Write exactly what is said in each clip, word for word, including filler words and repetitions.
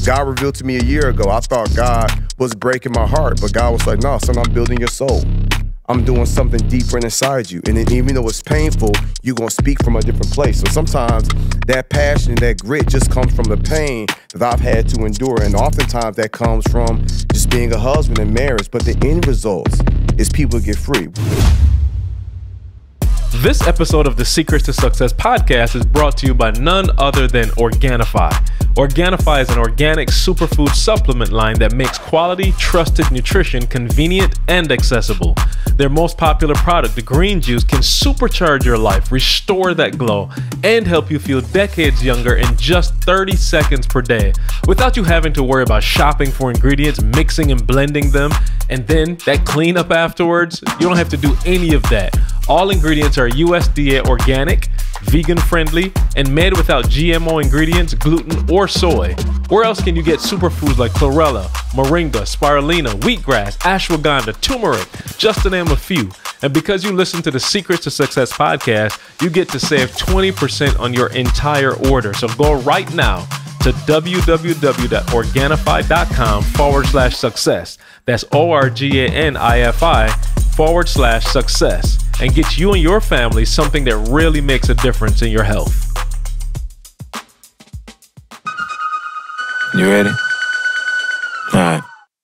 God revealed to me a year ago. I thought God was breaking my heart, but God was like, no, son, I'm building your soul. I'm doing something deeper inside you. And then even though it's painful, you're going to speak from a different place. So sometimes that passion, that grit just comes from the pain that I've had to endure. And oftentimes that comes from just being a husband in marriage. But the end result is people get free. This episode of the Secrets to Success podcast is brought to you by none other than Organifi. Organifi is an organic superfood supplement line that makes quality, trusted nutrition convenient and accessible. Their most popular product, the green juice, can supercharge your life, restore that glow, and help you feel decades younger in just thirty seconds per day, without you having to worry about shopping for ingredients, mixing and blending them, and then that cleanup afterwards. You don't have to do any of that. All ingredients are U S D A organic, vegan-friendly, and made without G M O ingredients, gluten, or soy. Where else can you get superfoods like chlorella, moringa, spirulina, wheatgrass, ashwagandha, turmeric, just to name a few? And because you listen to the Secrets to Success podcast, you get to save twenty percent on your entire order. So go right now to www.organifi.com forward slash success. That's O-R-G-A-N-I-F-I forward slash success. And get you and your family something that really makes a difference in your health. You ready? All right.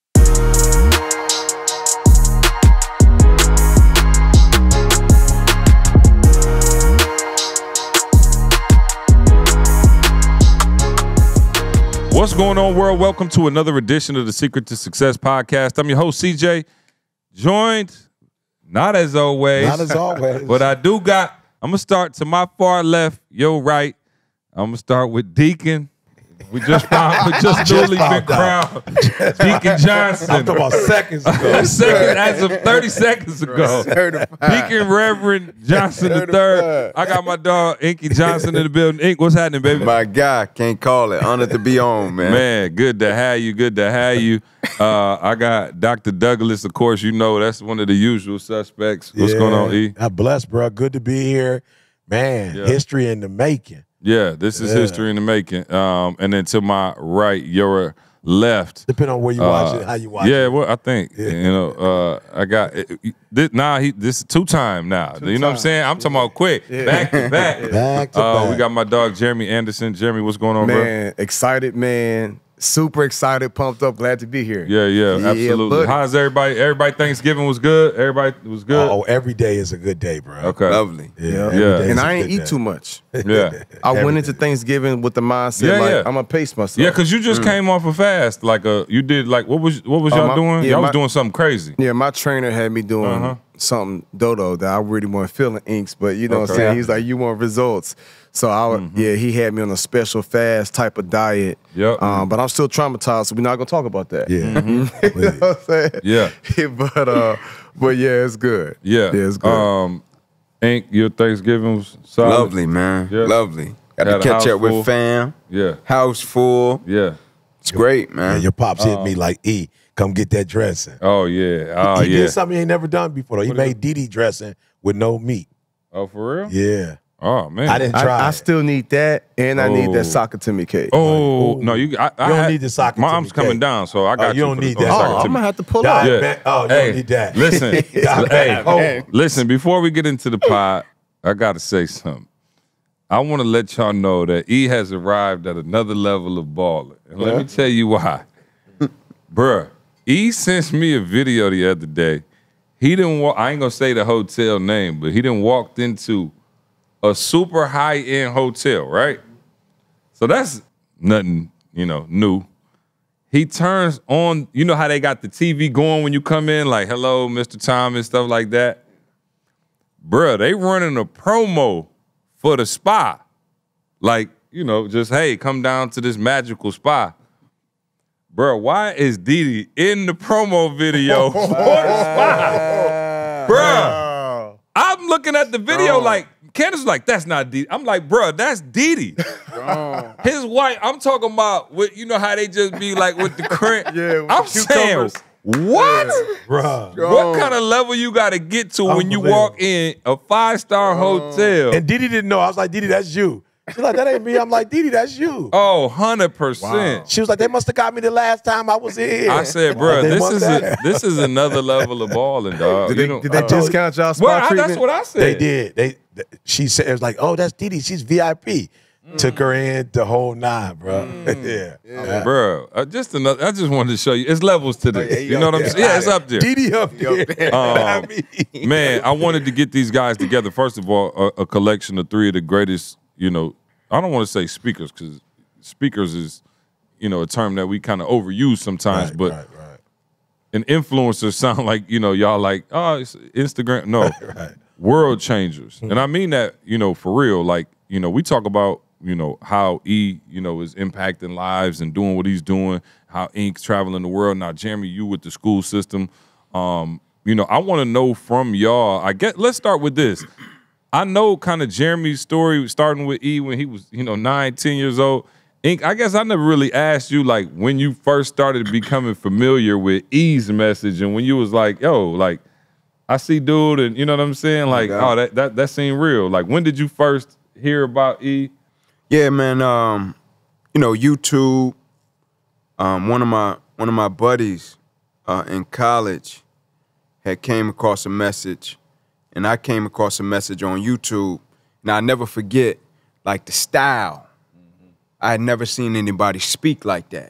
What's going on, world? Welcome to another edition of the Secret to Success podcast. I'm your host, C J, joined, not as always, not as always, but I do got, I'm going to start to my far left, your right. I'm going to start with Deacon. We just found, we just newly been crowned Deacon Johnson. I'm talking about seconds ago. Second, as of thirty seconds ago. Certified. Deacon Reverend Johnson the third. I got my dog, Inky Johnson, in the building. Ink, what's happening, baby? My guy, can't call it. Honored to be on, man. Man, good to have you. Good to have you. Uh, I got Doctor Douglas, of course, you know, that's one of the usual suspects. What's yeah. going on, E? I'm blessed, bro. Good to be here. Man, Yeah. history in the making. Yeah, this is Yeah. history in the making. Um, and then to my right, your left. Depending on where you Uh, watch it, how you watch yeah, it. well, I think Yeah. you know. Uh, I got it, this, now. He this is two time now. Two you know what I'm time. saying? I'm talking about quick, back to back. Back to Uh, back. we got my dog Jeremy Anderson. Jeremy, what's going on, bro? Man, excited, man. Super excited, pumped up, glad to be here. Yeah, yeah, Yeah, absolutely. buddy. How's everybody? Everybody Thanksgiving was good. Everybody was good. Oh, every day is a good day, bro. Okay. Lovely. Yeah. Yeah. every Yeah. day is And a I ain't good eat day. too much. Yeah. I Every went into day. Thanksgiving with the mindset Yeah, like yeah. I'm gonna pace myself. Yeah, because you just came off a fast. Like a, you did like what was what was Oh, y'all my- doing? yeah, y'all was my- doing something crazy. Yeah, my trainer had me doing Uh-huh. something dodo that I really wasn't feeling inks, but you know what I'm Okay. saying? He's like, you want results. So I would, Mm-hmm. yeah, he had me on a special fast type of diet. Yep. Um, but I'm still traumatized, so we're not gonna talk about that. Yeah. you know what I'm saying? Yeah. but uh, but yeah, it's good. Yeah. Yeah, it's good. Um, Ink, your Thanksgiving was solid. Lovely, man. Yeah. Lovely. Got Had a to catch house up full. with fam. Yeah. House full. Yeah. It's great, Yeah, man. your pops hit Uh, me like, E, come get that dressing. Oh yeah. Oh he yeah. did something he ain't never done before, though. He What is made Didi dressing with no meat. Oh, for real? Yeah. Oh man. I didn't try I, I it. still need that, and I need Oh. that soccer Timmy cake. Oh no, you. I, I You don't had- need the soccer Mom's Timmy coming cake. down, so I got Oh, you don't for the- need on the that. Oh, soccer I'm Timmy. gonna have to pull Die, out. Yeah. man. Oh, you Hey, don't need that. Listen, Die, hey, man. Oh. listen. Before we get into the pod, I gotta say something. I want to let y'all know that E has arrived at another level of balling, and let me tell you why. Bruh, E sent me a video the other day. He didn't walk. I ain't gonna say the hotel name, but he didn't walked into a super high end hotel, right? So that's nothing, you know, new. He turns on, you know how they got the T V going when you come in, like, hello, Mister Thomas, stuff like that. Bruh, they running a promo for the spa. Like, you know, just, hey, come down to this magical spa. Bruh, why is Didi in the promo video for the spa? Bruh, I'm looking at the video like, Candace was like, that's not Didi. I'm like, bruh, that's Didi. His wife, I'm talking about, with, you know how they just be like with the crib. Yeah, with I'm the saying, cucumbers. what? Bruh. What kind of level you got to get to when you walk in a five-star hotel? And Didi didn't know. I was like, Didi, that's you. She's like, that ain't me. I'm like, Didi, that's you. Oh, one hundred percent. She was like, they must have got me the last time I was here. I said, bro, They this must is a, have. this is another level of balling, dog. Did You they, know- did they uh, discount y'all spot well, I, treatment? that's what I said. They did. They, th- she said, it was like, oh, that's Didi. She's V I P. Mm. Took her in the whole nine, bro. yeah. yeah. Bro, uh, just another. I just wanted to show you. It's levels to this. yeah, you know what I'm yeah. saying? Yeah, it's up there. Didi up there. Um, I mean, Man, I wanted to get these guys together. First of all, a, a collection of three of the greatest, you know, I don't want to say speakers because speakers is, you know, a term that we kind of overuse sometimes, right, but right, right. an influencer sound like, you know, y'all like, oh, it's Instagram. No, Right. world changers. And I mean that, you know, for real. Like, you know, we talk about, you know, how E, you know, is impacting lives and doing what he's doing, how Ink's traveling the world. Now, Jeremy, you with the school system. Um, you know, I want to know from y'all, I get, let's start with this. I know kind of Jeremy's story starting with E when he was, you know, nine, ten years old. Ink, I guess I never really asked you, like, when you first started becoming familiar with E's message and when you was like, yo, like, I see dude and you know what I'm saying? Like, Okay. oh, that, that, that seemed real. Like, when did you first hear about E? Yeah, man. Um, you know, YouTube. Um, one of my one of my buddies uh, in college had came across a message, and I came across a message on YouTube, and I never forget, like the style. I had never seen anybody speak like that,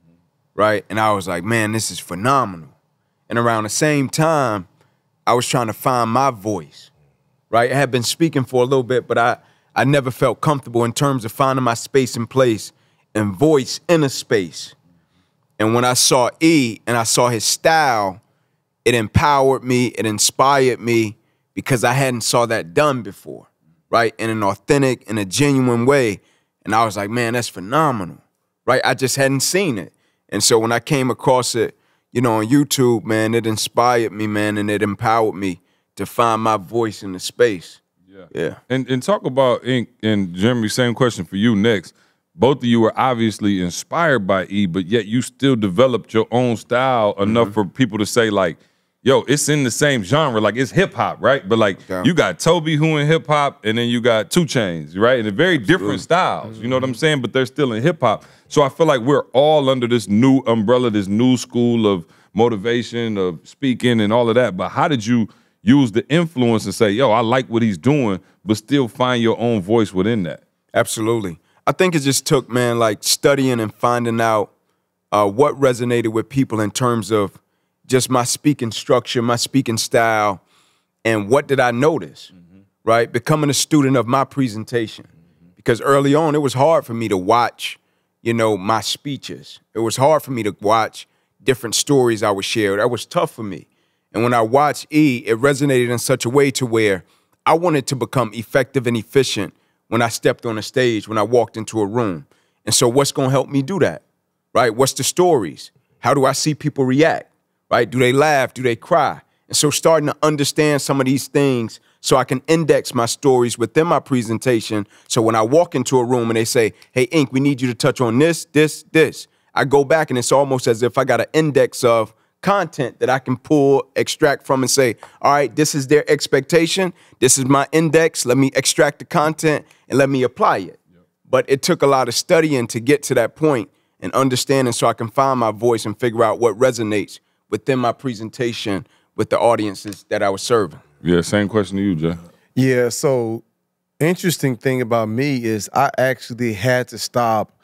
right? And I was like, man, this is phenomenal. And around the same time, I was trying to find my voice, right? I had been speaking for a little bit, but I. I never felt comfortable in terms of finding my space and place and voice in a space. And when I saw E and I saw his style, it empowered me, it inspired me because I hadn't saw that done before, right? In an authentic, in a genuine way. And I was like, man, that's phenomenal, right? I just hadn't seen it. And so when I came across it, you know, on YouTube, man, it inspired me, man, and it empowered me to find my voice in the space. Yeah. Yeah. And and talk about Ink and Jeremy, same question for you next. Both of you were obviously inspired by E, but yet you still developed your own style enough for people to say, like, yo, it's in the same genre. Like, it's hip hop, right? But like, Yeah. you got Toby who in hip hop, and then you got Two Chainz, right? And they're very different styles. You know what I'm saying? But they're still in hip hop. So I feel like we're all under this new umbrella, this new school of motivation, of speaking, and all of that. But how did you use the influence and say, yo, I like what he's doing, but still find your own voice within that? Absolutely. I think it just took, man, like studying and finding out uh, what resonated with people in terms of just my speaking structure, my speaking style, and what did I notice, mm-hmm. right? Becoming a student of my presentation. Mm-hmm. Because early on, it was hard for me to watch, you know, my speeches. It was hard for me to watch different stories I would share. That was tough for me. And when I watched E, it resonated in such a way to where I wanted to become effective and efficient when I stepped on a stage, when I walked into a room. And so what's going to help me do that, right? What's the stories? How do I see people react, right? Do they laugh? Do they cry? And so starting to understand some of these things so I can index my stories within my presentation. So when I walk into a room and they say, hey, Ink, we need you to touch on this, this, this, I go back and it's almost as if I got an index of content that I can pull, extract from and say, all right, this is their expectation. This is my index. Let me extract the content and let me apply it. Yep. But it took a lot of studying to get to that point and understanding so I can find my voice and figure out what resonates within my presentation with the audiences that I was serving. Yeah, same question to you, Jay. Yeah, so interesting thing about me is I actually had to stop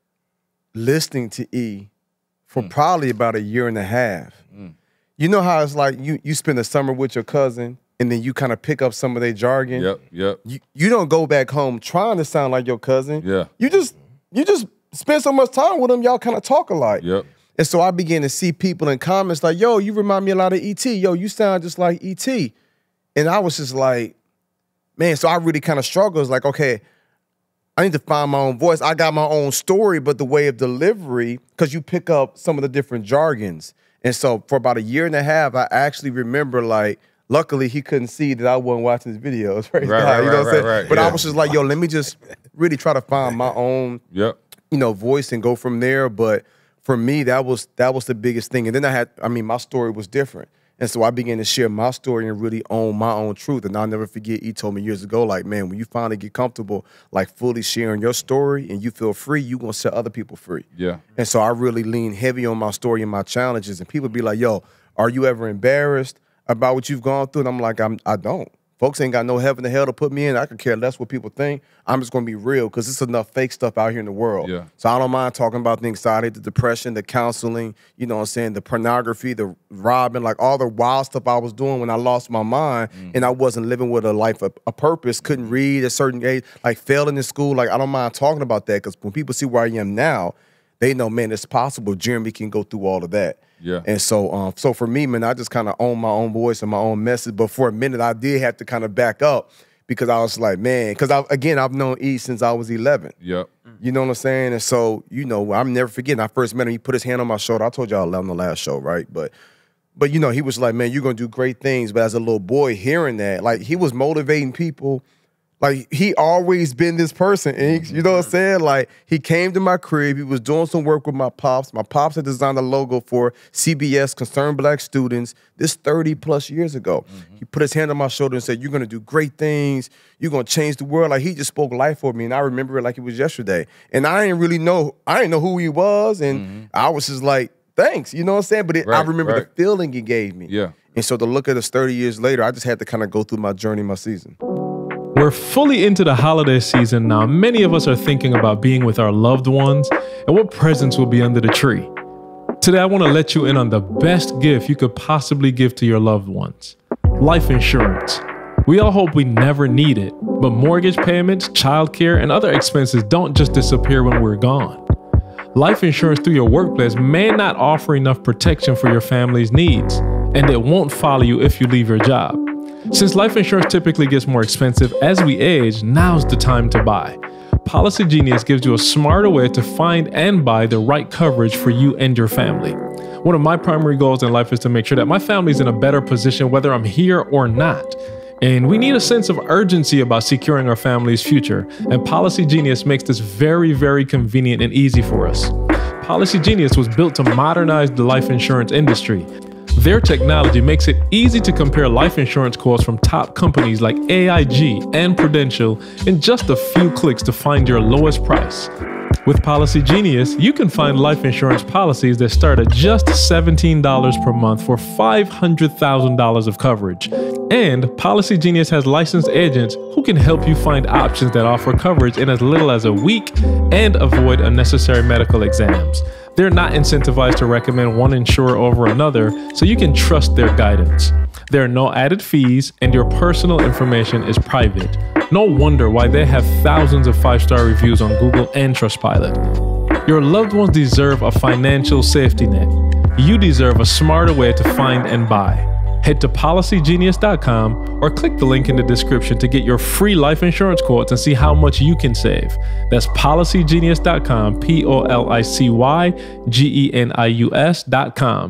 listening to E for mm. probably about a year and a half. Mm. You know how it's like you you spend the summer with your cousin and then you kind of pick up some of their jargon. Yep, yep. You you don't go back home trying to sound like your cousin. Yeah. You just you just spend so much time with them, y'all kind of talk alike. Yep. And so I began to see people in comments like, yo, you remind me a lot of E T. Yo, you sound just like E T. And I was just like, man, so I really kind of struggled. It's like, okay, I need to find my own voice. I got my own story, but the way of delivery, because you pick up some of the different jargons. And so for about a year and a half, I actually remember, like, luckily he couldn't see that I wasn't watching his videos. Right, right, right, you know right, what I'm saying? right, right, but yeah. I was just like, yo, let me just really try to find my own, yep. you know, voice and go from there. But for me, that was that was the biggest thing. And then I had, I mean, my story was different. And so I began to share my story and really own my own truth. And I'll never forget, he told me years ago, like, man, when you finally get comfortable, like fully sharing your story and you feel free, you're going to set other people free. Yeah. And so I really lean heavy on my story and my challenges. And people be like, yo, are you ever embarrassed about what you've gone through? And I'm like, I'm, I don't. Folks ain't got no heaven or hell to put me in. I could care less what people think. I'm just going to be real because there's enough fake stuff out here in the world. Yeah. So I don't mind talking about things side the depression, the counseling, you know what I'm saying, the pornography, the robbing, like all the wild stuff I was doing when I lost my mind mm. and I wasn't living with a life, a, a purpose, couldn't read at a certain age, like failing in school. Like I don't mind talking about that because when people see where I am now, they know, man, it's possible. Jeremy can go through all of that. Yeah. And so um, so for me, man, I just kind of own my own voice and my own message. But for a minute, I did have to kind of back up because I was like, man, because, I again, I've known E since I was eleven. Yep. You know what I'm saying? And so, you know, I'm never forgetting. I first met him, he put his hand on my shoulder. I told y'all on the last show, right? But, but you know, he was like, man, you're going to do great things. But as a little boy hearing that, like he was motivating people. Like, he always been this person, and he, you know what I'm saying? Like, he came to my crib. He was doing some work with my pops. My pops had designed a logo for C B S, Concerned Black Students, this thirty-plus years ago. Mm-hmm. He put his hand on my shoulder and said, you're going to do great things. You're going to change the world. Like, he just spoke life for me, and I remember it like it was yesterday. And I didn't really know, I didn't know who he was, and mm-hmm. I was just like, thanks, you know what I'm saying? But it, right, I remember right. the feeling he gave me. Yeah. And so to look at us thirty years later, I just had to kind of go through my journey, my season. We're fully into the holiday season now. Many of us are thinking about being with our loved ones and what presents will be under the tree. Today, I want to let you in on the best gift you could possibly give to your loved ones: life insurance. We all hope we never need it, but mortgage payments, childcare, and other expenses don't just disappear when we're gone. Life insurance through your workplace may not offer enough protection for your family's needs, and it won't follow you if you leave your job. Since life insurance typically gets more expensive as we age, now's the time to buy. Policy Genius gives you a smarter way to find and buy the right coverage for you and your family. One of my primary goals in life is to make sure that my family's in a better position whether I'm here or not. And we need a sense of urgency about securing our family's future, and Policy Genius makes this very, very convenient and easy for us. Policy Genius was built to modernize the life insurance industry. Their technology makes it easy to compare life insurance quotes from top companies like A I G and Prudential in just a few clicks to find your lowest price. With Policy Genius, you can find life insurance policies that start at just seventeen dollars per month for five hundred thousand dollars of coverage. And Policy Genius has licensed agents who can help you find options that offer coverage in as little as a week and avoid unnecessary medical exams. They're not incentivized to recommend one insurer over another, so you can trust their guidance. There are no added fees, and your personal information is private. No wonder why they have thousands of five-star reviews on Google and Trustpilot. Your loved ones deserve a financial safety net. You deserve a smarter way to find and buy. Head to policy genius dot com or click the link in the description to get your free life insurance quotes and see how much you can save. That's policy genius dot com, P O L I C Y G E N I U S dot com.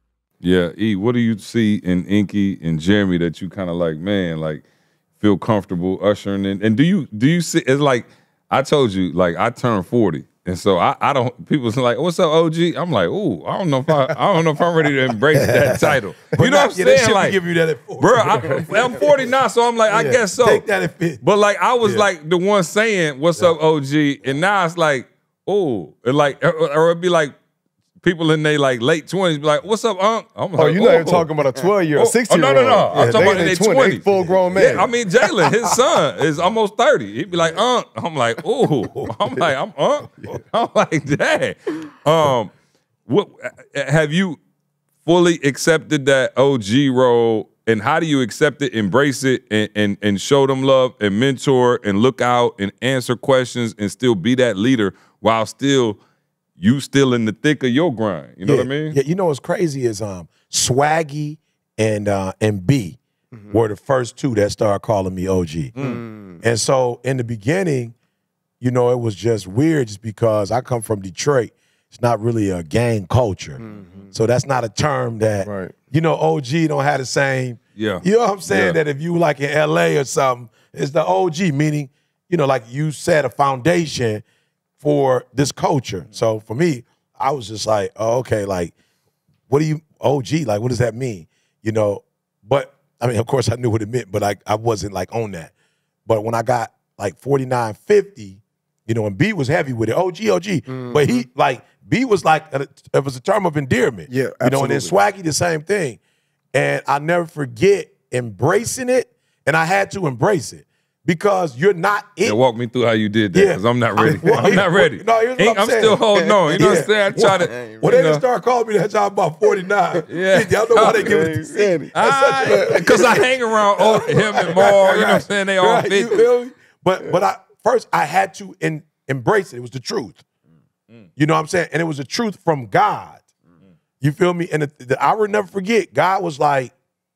Yeah, E, what do you see in Inky and Jeremy that you kind of like, man, like feel comfortable ushering in? And do you do you see, it's like, I told you, like I turned forty. And so I, I don't, people's like, what's up, O G? I'm like, ooh, I don't know if I, I don't know if I'm ready to embrace that title. You know what I'm yeah, saying? Like, give you that at forty. Bro, I, I'm forty now, so I'm like, I Yeah, guess so. take that at fifty. But like, I was Yeah. like the one saying, what's up, O G? And now it's like, ooh, and like, or, or it'd be like people in their like late twenties be like, what's up, Unc? I'm like, Oh, you're not even ooh. talking about a twelve-year-old, Oh, sixteen-year-old. oh, no, no, no. I'm talking about in their twenties. They full-grown man. Yeah, I mean, Jalen, his son is almost thirty. He'd be like, Unc. I'm like, ooh. I'm like, I'm Unc. I'm like, Dad. Um, what have you fully accepted that O G role, and how do you accept it, embrace it, and, and, and show them love and mentor and look out and answer questions and still be that leader while still you still in the thick of your grind? You know yeah, what I mean? Yeah, you know what's crazy is um Swaggy and uh and B mm-hmm. were the first two that started calling me O G. Mm. And so in the beginning, you know, it was just weird just because I come from Detroit. It's not really a gang culture. Mm-hmm. So that's not a term that, right. you know, O G don't have the same. Yeah. You know what I'm saying? Yeah. That if you like in L A or something, it's the O G, meaning, you know, like you set a foundation for this culture. So for me, I was just like, oh, okay, like, what do you, O G, like, what does that mean? you know. But I mean, of course, I knew what it meant, but I I wasn't like on that. But when I got like forty-nine fifty, you know, and B was heavy with it. O G, O G. Mm-hmm. But he like B was like it was a term of endearment. Yeah, absolutely. You know, and then Swaggy the same thing. And I never forget embracing it, and I had to embrace it. Because you're not it. Yeah, walk me through how you did that, because yeah. I'm not ready. I mean, well, I'm not ready. No, here's what Ain't, I'm, I'm saying. still holding on. You know yeah. what I'm saying? I try to. Well, you they didn't know. start calling me that job about forty-nine. Yeah. Y'all know why they give it to Sandy. Because I, I hang around oh, him and Maul. You know what I'm saying? They all right, fit. you feel me? But, but I, first, I had to in, embrace it. It was the truth. Mm. You know what I'm saying? And it was the truth from God. Mm. You feel me? And the, the, I will never forget, God was like,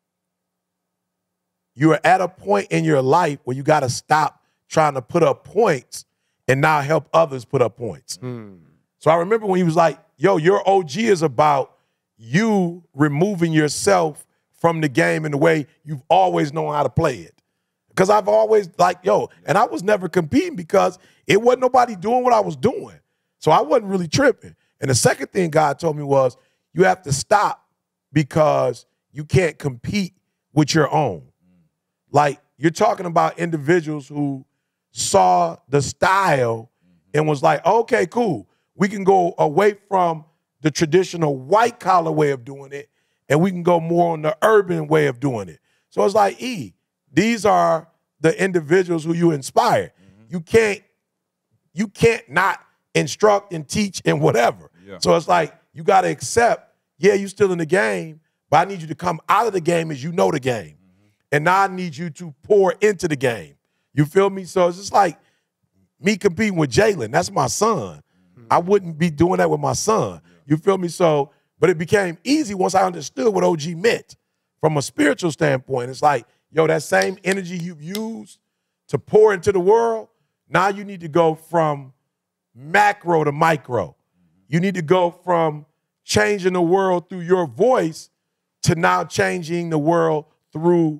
you are at a point in your life where you got to stop trying to put up points and now help others put up points. Mm. So I remember when he was like, yo, your O G is about you removing yourself from the game in the way you've always known how to play it. Because I've always like, yo, and I was never competing because it wasn't nobody doing what I was doing. So I wasn't really tripping. And the second thing God told me was, you have to stop because you can't compete with your own. Like, you're talking about individuals who saw the style and was like, okay, cool. We can go away from the traditional white collar way of doing it and we can go more on the urban way of doing it. So it's like, E, these are the individuals who you inspire. Mm-hmm. You can't, you can't not instruct and teach and whatever. Yeah. So it's like, you got to accept, yeah, you still in the game, but I need you to come out of the game as you know the game. Mm-hmm. And now I need you to pour into the game. You feel me? So it's just like me competing with Jalen. That's my son. Mm-hmm. I wouldn't be doing that with my son. Yeah. You feel me? So, but it became easy once I understood what O G meant from a spiritual standpoint. It's like, yo, that same energy you've used to pour into the world, now you need to go from macro to micro. You need to go from changing the world through your voice to now changing the world through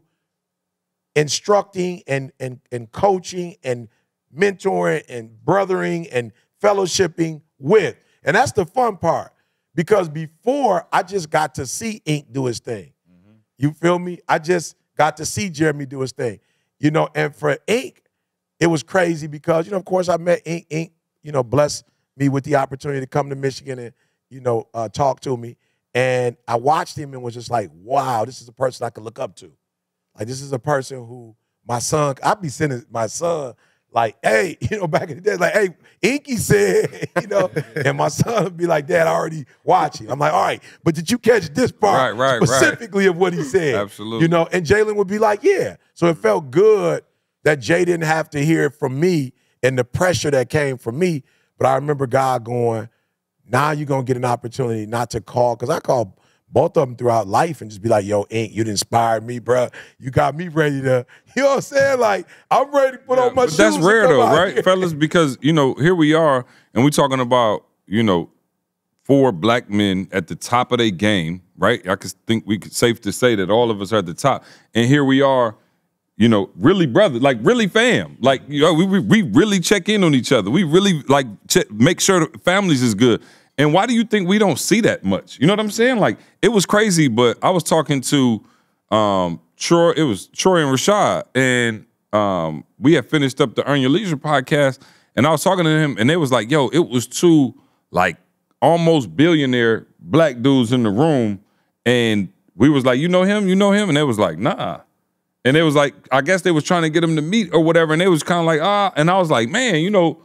instructing and, and, and coaching and mentoring and brothering and fellowshipping with. And that's the fun part, because before I just got to see Ink do his thing. Mm-hmm. You feel me? I just got to see Jeremy do his thing. You know, and for Ink, it was crazy because, you know, of course I met Ink. Ink, you know, blessed me with the opportunity to come to Michigan and, you know, uh, talk to me. And I watched him and was just like, wow, this is a person I could look up to. Like, this is a person who my son, I'd be sending my son like, hey, you know, back in the day, like, hey, Inky said, you know, and my son would be like, Dad, I already watching. I'm like, all right, but did you catch this part right, right, specifically right. of what he said? Absolutely. You know, and Jalen would be like, yeah. So it felt good that Jay didn't have to hear it from me and the pressure that came from me. But I remember God going, now you're going to get an opportunity not to call, because I called both of them throughout life and just be like, yo, Ink, you inspired me, bro. You got me ready to, you know what I'm saying? Like, I'm ready to put yeah, on my but shoes. That's rare though, right, here. fellas? Because, you know, here we are and we're talking about, you know, four black men at the top of their game, right? I could think we could safe to say that all of us are at the top. And here we are, you know, really brother, like really fam. Like, you know, we, we, we really check in on each other. We really like check, make sure the families is good. And why do you think we don't see that much? You know what I'm saying? Like, it was crazy, but I was talking to um, Troy, it was Troy and Rashad, and um, we had finished up the Earn Your Leisure podcast, and I was talking to him, and they was like, yo, it was two, like, almost billionaire black dudes in the room, and we was like, you know him? You know him? And they was like, nah. And it was like, I guess they was trying to get him to meet or whatever, and they was kind of like, ah, and I was like, man, you know,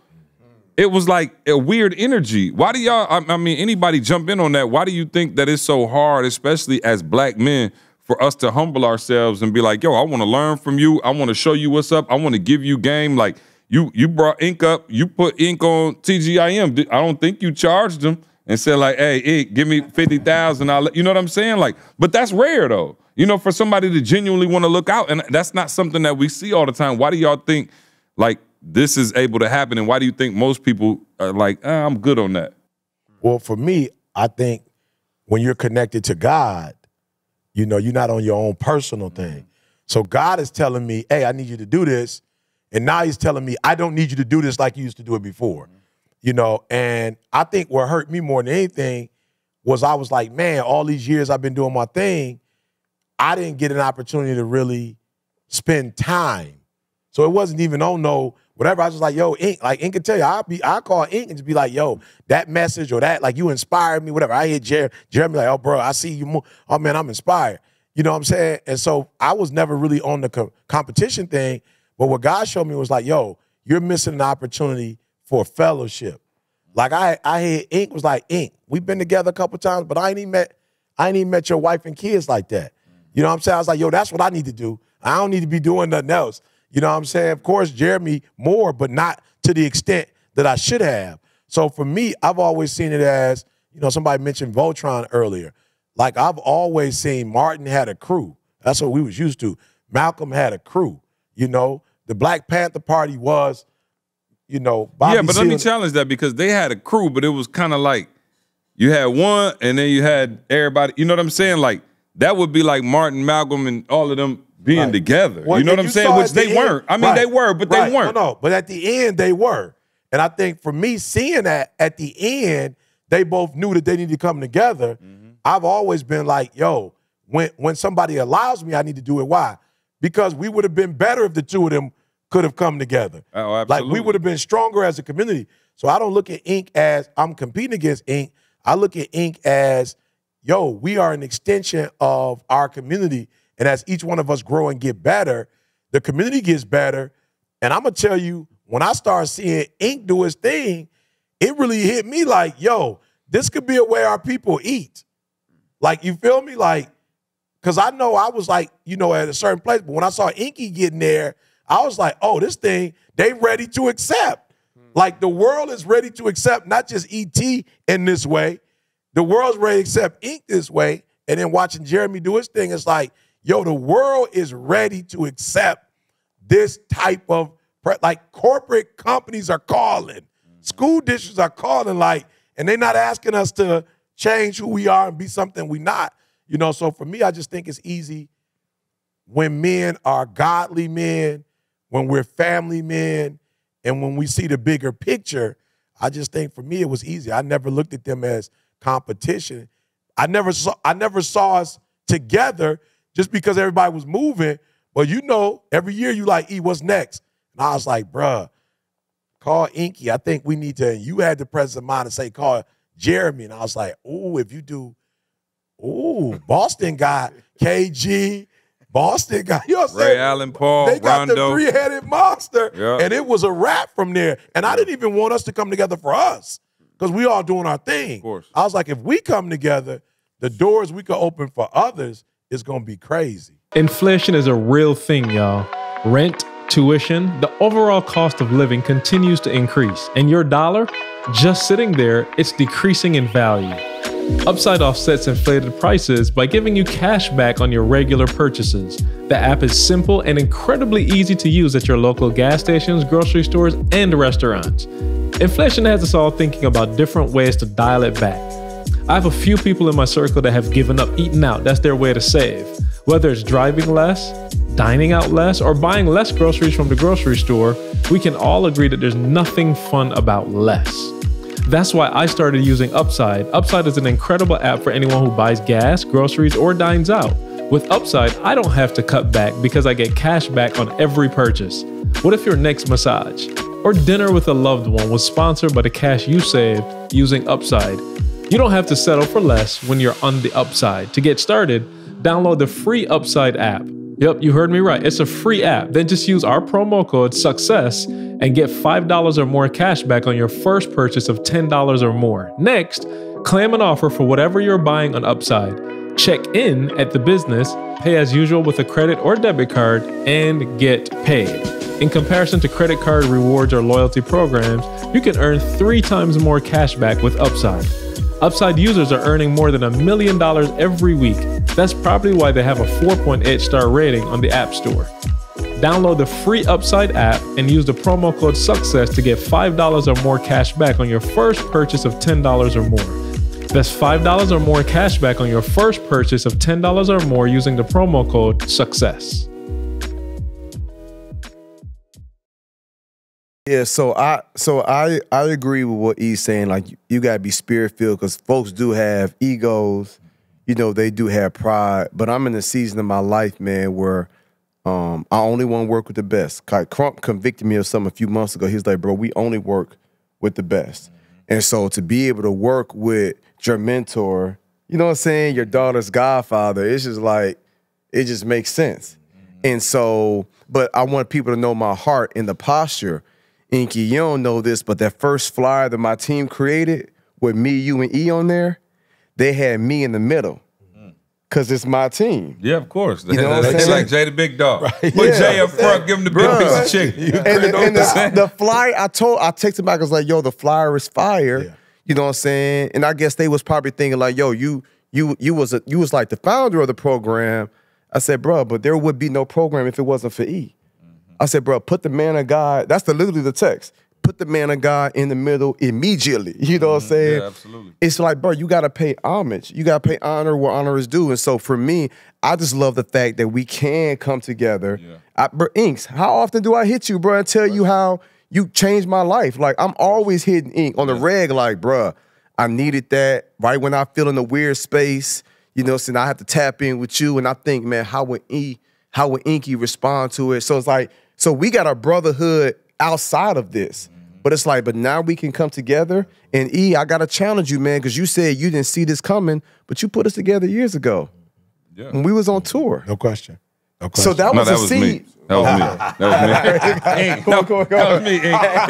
it was like a weird energy. Why do y'all, I, I mean, anybody jump in on that? Why do you think that it's so hard, especially as black men, for us to humble ourselves and be like, yo, I want to learn from you. I want to show you what's up. I want to give you game. Like, you you brought Ink up. You put Ink on T G I M. I don't think you charged him and said like, hey, Ink, give me fifty thousand dollars. You know what I'm saying? Like, but that's rare though. You know, for somebody to genuinely want to look out. And that's not something that we see all the time. Why do y'all think, like, this is able to happen, and why do you think most people are like, eh, I'm good on that? Well, for me, I think when you're connected to God, you know, you're not on your own personal thing. So God is telling me, hey, I need you to do this, and now he's telling me, I don't need you to do this like you used to do it before. You know, and I think what hurt me more than anything was I was like, man, all these years I've been doing my thing, I didn't get an opportunity to really spend time. So it wasn't even on no whatever. I was just like, yo, Ink, like Ink can tell you, I'll be, I call Ink and just be like, yo, that message or that, like you inspired me, whatever. I hear Jer- Jeremy like, oh, bro, I see you. More. Oh man, I'm inspired. You know what I'm saying? And so I was never really on the co- competition thing. But what God showed me was like, yo, you're missing an opportunity for fellowship. Like I, I hear Ink was like, Ink, we've been together a couple times, but I ain't even met, I ain't even met your wife and kids like that. You know what I'm saying? I was like, yo, that's what I need to do. I don't need to be doing nothing else. You know what I'm saying? Of course, Jeremy more, but not to the extent that I should have. So for me, I've always seen it as, you know, somebody mentioned Voltron earlier. Like I've always seen Martin had a crew. That's what we was used to. Malcolm had a crew. You know, the Black Panther Party was, you know, Bobby yeah, but let me Seale- challenge that because they had a crew, but it was kind of like you had one and then you had everybody. You know what I'm saying? Like that would be like Martin, Malcolm, and all of them being Right. together. Well, you know what and I'm you saying? saw Which at the they end- weren't. I mean, right. they were, but Right. they weren't. No, no, but at the end, they were. And I think for me, seeing that at the end, they both knew that they needed to come together. Mm-hmm. I've always been like, yo, when, when somebody allows me, I need to do it. Why? Because we would have been better if the two of them could have come together. Oh, Like we absolutely. would have been stronger as a community. So I don't look at Ink as I'm competing against Ink. I look at Ink as, yo, we are an extension of our community. And as each one of us grow and get better, the community gets better. And I'm going to tell you, when I started seeing Ink do his thing, it really hit me like, yo, this could be a way our people eat. Like, you feel me? Like, because I know I was like, you know, at a certain place, but when I saw Inky getting there, I was like, oh, this thing, they ready to accept. Like, the world is ready to accept not just E T in this way, the world's ready to accept Ink this way. And then watching Jeremy do his thing, it's like, yo, the world is ready to accept this type of, like, corporate companies are calling, school districts are calling, like, and they're not asking us to change who we are and be something we not. You know, so for me, I just think it's easy when men are godly men, when we're family men, and when we see the bigger picture. I just think for me it was easy. I never looked at them as competition. I never saw I never saw us together just because everybody was moving. But you know, every year you like, E, what's next? And I was like, bruh, call Inky. I think we need to, and you had the presence of mind to say, call Jeremy. And I was like, ooh, if you do, ooh, Boston got K G, Boston got, you know what I'm Ray saying? Allen, Paul, They got Rondo. the three-headed monster, Yeah. and it was a wrap from there. And I didn't even want us to come together for us because we all doing our thing. Of course. I was like, if we come together, the doors we could open for others is going to be crazy. Inflation is a real thing, y'all. Rent, tuition, the overall cost of living continues to increase. And your dollar, just sitting there, it's decreasing in value. Upside offsets inflated prices by giving you cash back on your regular purchases. The app is simple and incredibly easy to use at your local gas stations, grocery stores, and restaurants. Inflation has us all thinking about different ways to dial it back. I have a few people in my circle that have given up eating out. That's their way to save. Whether it's driving less, dining out less, or buying less groceries from the grocery store, we can all agree that there's nothing fun about less. That's why I started using Upside. Upside is an incredible app for anyone who buys gas, groceries, or dines out. With Upside, I don't have to cut back because I get cash back on every purchase. What if your next massage or dinner with a loved one was sponsored by the cash you saved using Upside? You don't have to settle for less when you're on the Upside. To get started, download the free Upside app. Yep, you heard me right. It's a free app. Then just use our promo code SUCCESS and get five dollars or more cash back on your first purchase of ten dollars or more. Next, claim an offer for whatever you're buying on Upside. Check in at the business, pay as usual with a credit or debit card, and get paid. In comparison to credit card rewards or loyalty programs, you can earn three times more cash back with Upside. Upside users are earning more than a million dollars every week. That's probably why they have a four point eight star rating on the App Store. Download the free Upside app and use the promo code SUCCESS to get five dollars or more cash back on your first purchase of ten dollars or more. That's five dollars or more cash back on your first purchase of ten dollars or more using the promo code SUCCESS. Yeah, so I so I I agree with what he's saying. Like, you, you gotta be spirit filled because folks do have egos. you know, they do have pride. But I'm in a season of my life, man, where um, I only want to work with the best. Like Crump convicted me of something a few months ago. He was like, bro, we only work with the best. And so to be able to work with your mentor, you know what I'm saying, your daughter's godfather, it's just like, it just makes sense. And so, but I want people to know my heart and the posture. Inky, you don't know this, but that first flyer that my team created with me, you, and E on there, they had me in the middle. Because it's my team. Yeah, of course. You know they what I'm like Jay the big dog. Right. Put Yeah. Jay up front, give him the big Bruh. piece of chicken. And, the, and the, the flyer, I told, I texted back, I was like, yo, the flyer is fire. Yeah. You know what I'm saying? And I guess they was probably thinking like, yo, you you you was a, you was like the founder of the program. I said, bro, but there would be no program if it wasn't for E. Mm-hmm. I said, bro, put the man of God, that's the literally the text. Put the man of God in the middle immediately. You know mm-hmm. what I'm saying? Yeah, absolutely. It's like, bro, you got to pay homage. You got to pay honor where honor is due. And so for me, I just love the fact that we can come together. Yeah. I, bro, Inks, how often do I hit you, bro, and tell right. you how you changed my life? Like, I'm always hitting Ink on the yeah. reg, like, bro, I needed that right when I feel in a weird space. You know, so I have to tap in with you. And I think, man, how would E, how would Inky respond to it? So it's like, so we got a brotherhood outside of this. But it's like, but now we can come together. And E, I got to challenge you, man, because you said you didn't see this coming, but you put us together years ago yeah. when we was on tour. No question. No question. So that no, was that a was seed. Me. That was me. That was me. Ink. No, that was me, Ink.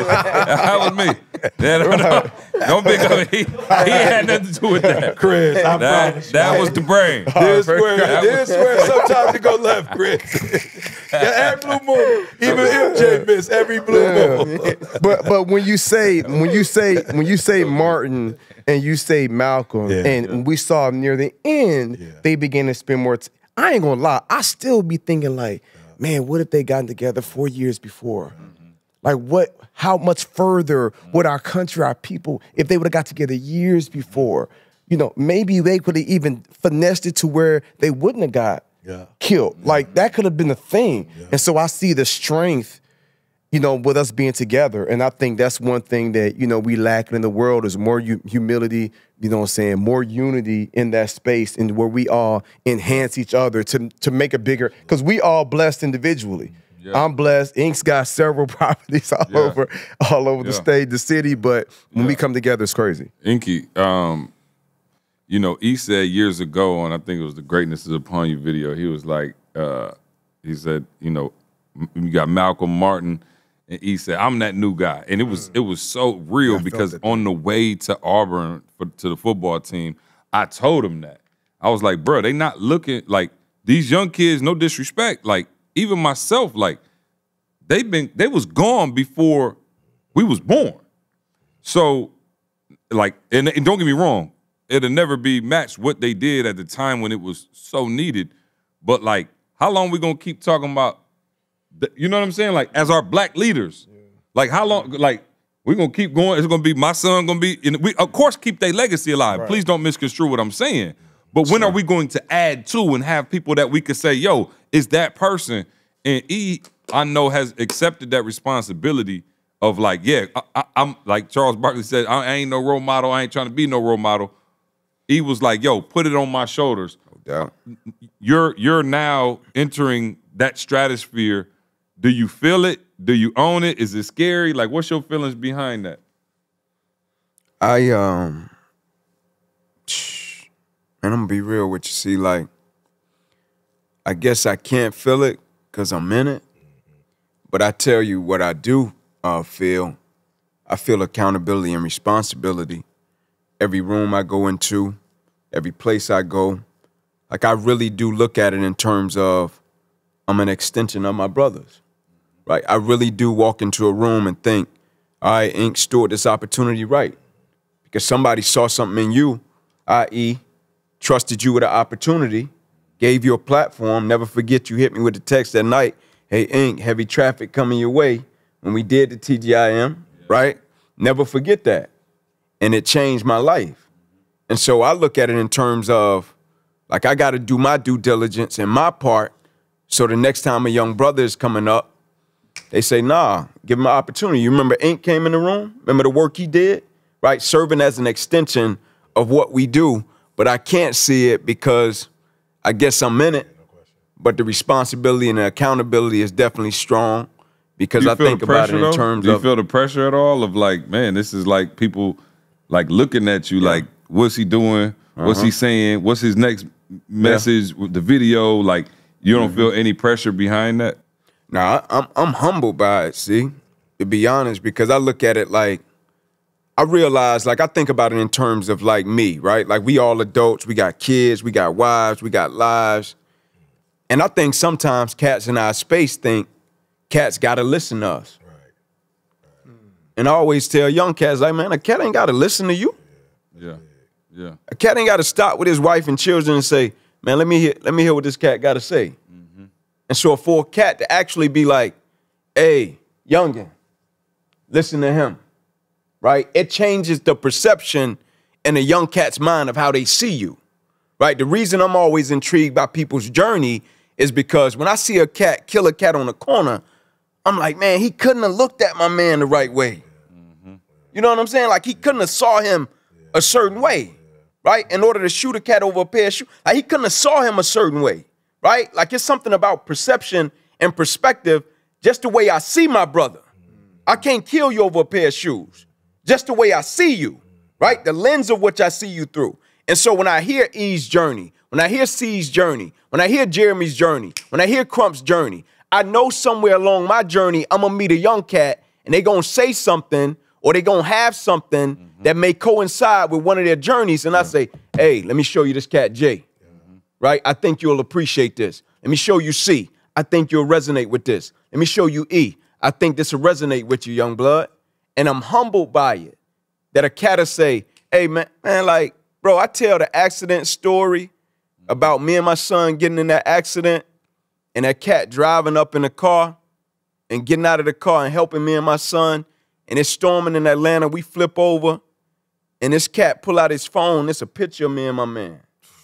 That was me. Yeah, no, no. Don't pick up. He, he had nothing to do with that. Chris, I that, promise that you. was the brain. This where, this where sometimes you go left, Chris. Yeah, every blue moon, even M J miss every blue moon. But but when you say when you say when you say Martin and you say Malcolm, yeah, and yeah. we saw near the end, yeah. they began to spend more. T I ain't gonna lie, I still be thinking like, man, what if they gotten together four years before? Mm-hmm. Like what? How much further would our country, our people, if they would have got together years before? You know, maybe they could have even finessed it to where they wouldn't have got yeah. killed. Mm-hmm. Like that could have been a thing. Yeah. And so I see the strength, you know, with us being together. And I think that's one thing that, you know, we lack in the world is more humility, you know what I'm saying, more unity in that space and where we all enhance each other to, to make a bigger, because we all blessed individually. Yeah. I'm blessed. Ink's got several properties all yeah. over all over yeah. the state, the city, but when yeah. we come together, it's crazy. Inky, um, you know, he said years ago, and I think it was the Greatness is Upon You video, he was like, uh, he said, you know, you got Malcolm Martin, and he said, I'm that new guy. And it was it was so real yeah, because on the way to Auburn, for, to the football team, I told him that. I was like, bro, they not looking, like, these young kids, no disrespect, like, even myself, like, they been they was gone before we was born. So, like, and, and don't get me wrong, it'll never be matched what they did at the time when it was so needed. But like, how long we gonna keep talking about? The, you know what I'm saying? Like, as our black leaders, yeah. like how long? Like, we gonna keep going? It's gonna be my son gonna be. And we of course keep their legacy alive. Right. Please don't misconstrue what I'm saying. But when sure. are we going to add to and have people that we could say, yo, is that person? And E, I know, has accepted that responsibility of like, yeah, I, I, I'm like Charles Barkley said, I, I ain't no role model. I ain't trying to be no role model. E was like, yo, put it on my shoulders. No doubt. You're, you're now entering that stratosphere. Do you feel it? Do you own it? Is it scary? Like, what's your feelings behind that? I, um... And I'm gonna be real with you. See, like, I guess I can't feel it because I'm in it. But I tell you what I do uh, feel. I feel accountability and responsibility. Every room I go into, every place I go, like I really do look at it in terms of I'm an extension of my brothers, right? I really do walk into a room and think, all right, Ink, steward this opportunity right. Because somebody saw something in you, that is, trusted you with an opportunity, gave you a platform. Never forget you hit me with the text that night, hey, Ink, heavy traffic coming your way when we did the T G I M, yeah. right? Never forget that. And it changed my life. And so I look at it in terms of, like, I got to do my due diligence and my part so the next time a young brother is coming up, they say, nah, give him an opportunity. You remember Ink came in the room? Remember the work he did? Right? Serving as an extension of what we do. but I can't see it because I guess I'm in it. But the responsibility and the accountability is definitely strong because You I feel think the about pressure, it in though? terms Do you of feel the pressure at all of like, man, this is like people like looking at you like, what's he doing? What's Uh-huh. he saying? What's his next message with the video? Like, you don't Mm-hmm. feel any pressure behind that? Nah, I- I'm I'm humbled by it, see, to be honest, because I look at it like, I realize, like, I think about it in terms of like me, right? Like, we all adults, we got kids, we got wives, we got lives. And I think sometimes cats in our space think cats gotta listen to us. And I always tell young cats, like, man, a cat ain't gotta listen to you. Yeah, yeah. A cat ain't gotta stop with his wife and children and say, man, let me hear, let me hear what this cat gotta say. And so for a cat to actually be like, hey, youngin', listen to him, right? It changes the perception in a young cat's mind of how they see you, right? The reason I'm always intrigued by people's journey is because when I see a cat kill a cat on the corner, I'm like, man, he couldn't have looked at my man the right way. You know what I'm saying? Like, he couldn't have saw him a certain way, right? In order to shoot a cat over a pair of shoes, like, he couldn't have saw him a certain way, right? Like, it's something about perception and perspective, just the way I see my brother. I can't kill you over a pair of shoes, just the way I see you, right? The lens of which I see you through. And so when I hear E's journey, when I hear C's journey, when I hear Jeremy's journey, when I hear Crump's journey, I know somewhere along my journey, I'm gonna meet a young cat and they gonna say something or they gonna have something mm-hmm. that may coincide with one of their journeys. And yeah. I say, hey, let me show you this cat J, mm-hmm. right? I think you'll appreciate this. Let me show you C. I think you'll resonate with this. Let me show you E. I think this will resonate with you, young blood. And I'm humbled by it that a cat will say, hey, man, man, like, bro, I tell the accident story about me and my son getting in that accident and that cat driving up in the car and getting out of the car and helping me and my son. And it's storming in Atlanta. We flip over and this cat pull out his phone. It's a picture of me and my man.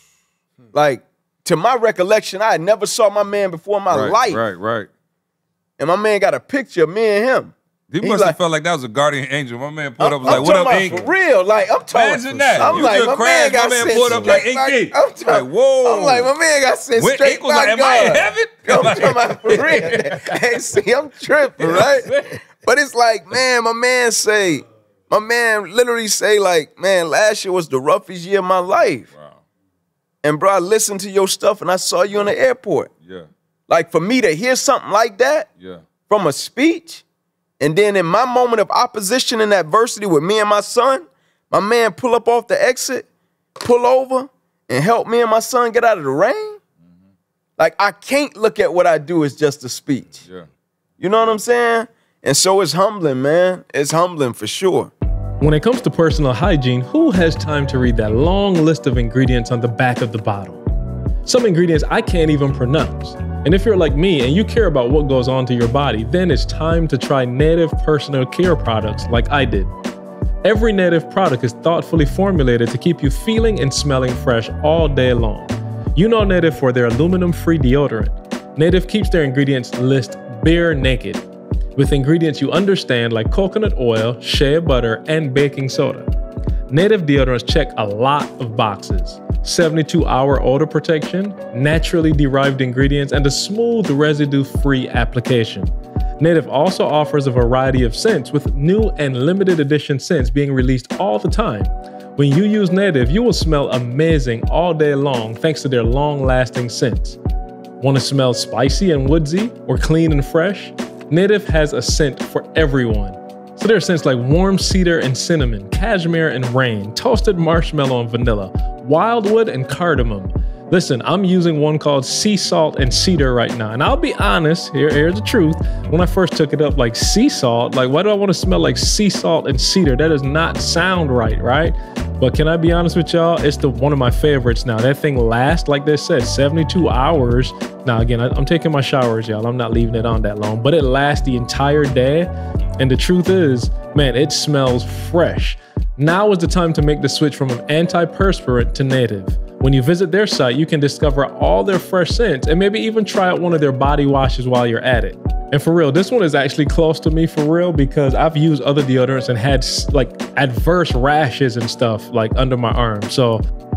Like, to my recollection, I had never saw my man before in my right, life. Right, right. And my man got a picture of me and him. He He's must like, have felt like that was a guardian angel. My man pulled I'm, up was I'm like, what up, talking Ink? about for real. Like, I'm talking Imagine that. I'm You like, just my crashed, man got my man sent pulled up like Ink straight did. by- I'm Like, talking- whoa. I'm like, my man got sent When straight Ink was by like, am I in God. heaven? I'm talking about for real. Hey, see, I'm tripping, right? But it's like, man, my man say, my man literally say like, man, last year was the roughest year of my life. Wow. And bro, I listened to your stuff and I saw you in the airport. Yeah, Like, for me to hear something like that yeah. from a speech, and then in my moment of opposition and adversity with me and my son, my man pull up off the exit, pull over, and help me and my son get out of the rain. Mm-hmm. Like, I can't look at what I do as just a speech. Yeah. You know what I'm saying? And so it's humbling, man. It's humbling for sure. When it comes to personal hygiene, who has time to read that long list of ingredients on the back of the bottle? Some ingredients I can't even pronounce. And if you're like me and you care about what goes on to your body, then it's time to try Native personal care products like I did. Every Native product is thoughtfully formulated to keep you feeling and smelling fresh all day long. You know Native for their aluminum-free deodorant. Native keeps their ingredients list bare naked, with ingredients you understand like coconut oil, shea butter, and baking soda. Native deodorants check a lot of boxes. seventy-two hour odor protection, naturally derived ingredients, and a smooth residue-free application. Native also offers a variety of scents with new and limited edition scents being released all the time. When you use Native, you will smell amazing all day long thanks to their long-lasting scents. Want to smell spicy and woodsy or clean and fresh? Native has a scent for everyone. So there are scents like warm cedar and cinnamon, cashmere and rain, toasted marshmallow and vanilla, wildwood and cardamom. Listen, I'm using one called sea salt and cedar right now. And I'll be honest, here, here's the truth. When I first took it up, like sea salt, like why do I want to smell like sea salt and cedar? That does not sound right, right? But can I be honest with y'all? It's the one of my favorites now. That thing lasts, like they said, seventy-two hours. Now, again, I, I'm taking my showers, y'all. I'm not leaving it on that long, but it lasts the entire day. And the truth is, man, it smells fresh. Now is the time to make the switch from an antiperspirant to Native. When you visit their site, you can discover all their fresh scents and maybe even try out one of their body washes while you're at it. And for real, this one is actually close to me for real because I've used other deodorants and had like adverse rashes and stuff like under my arm. So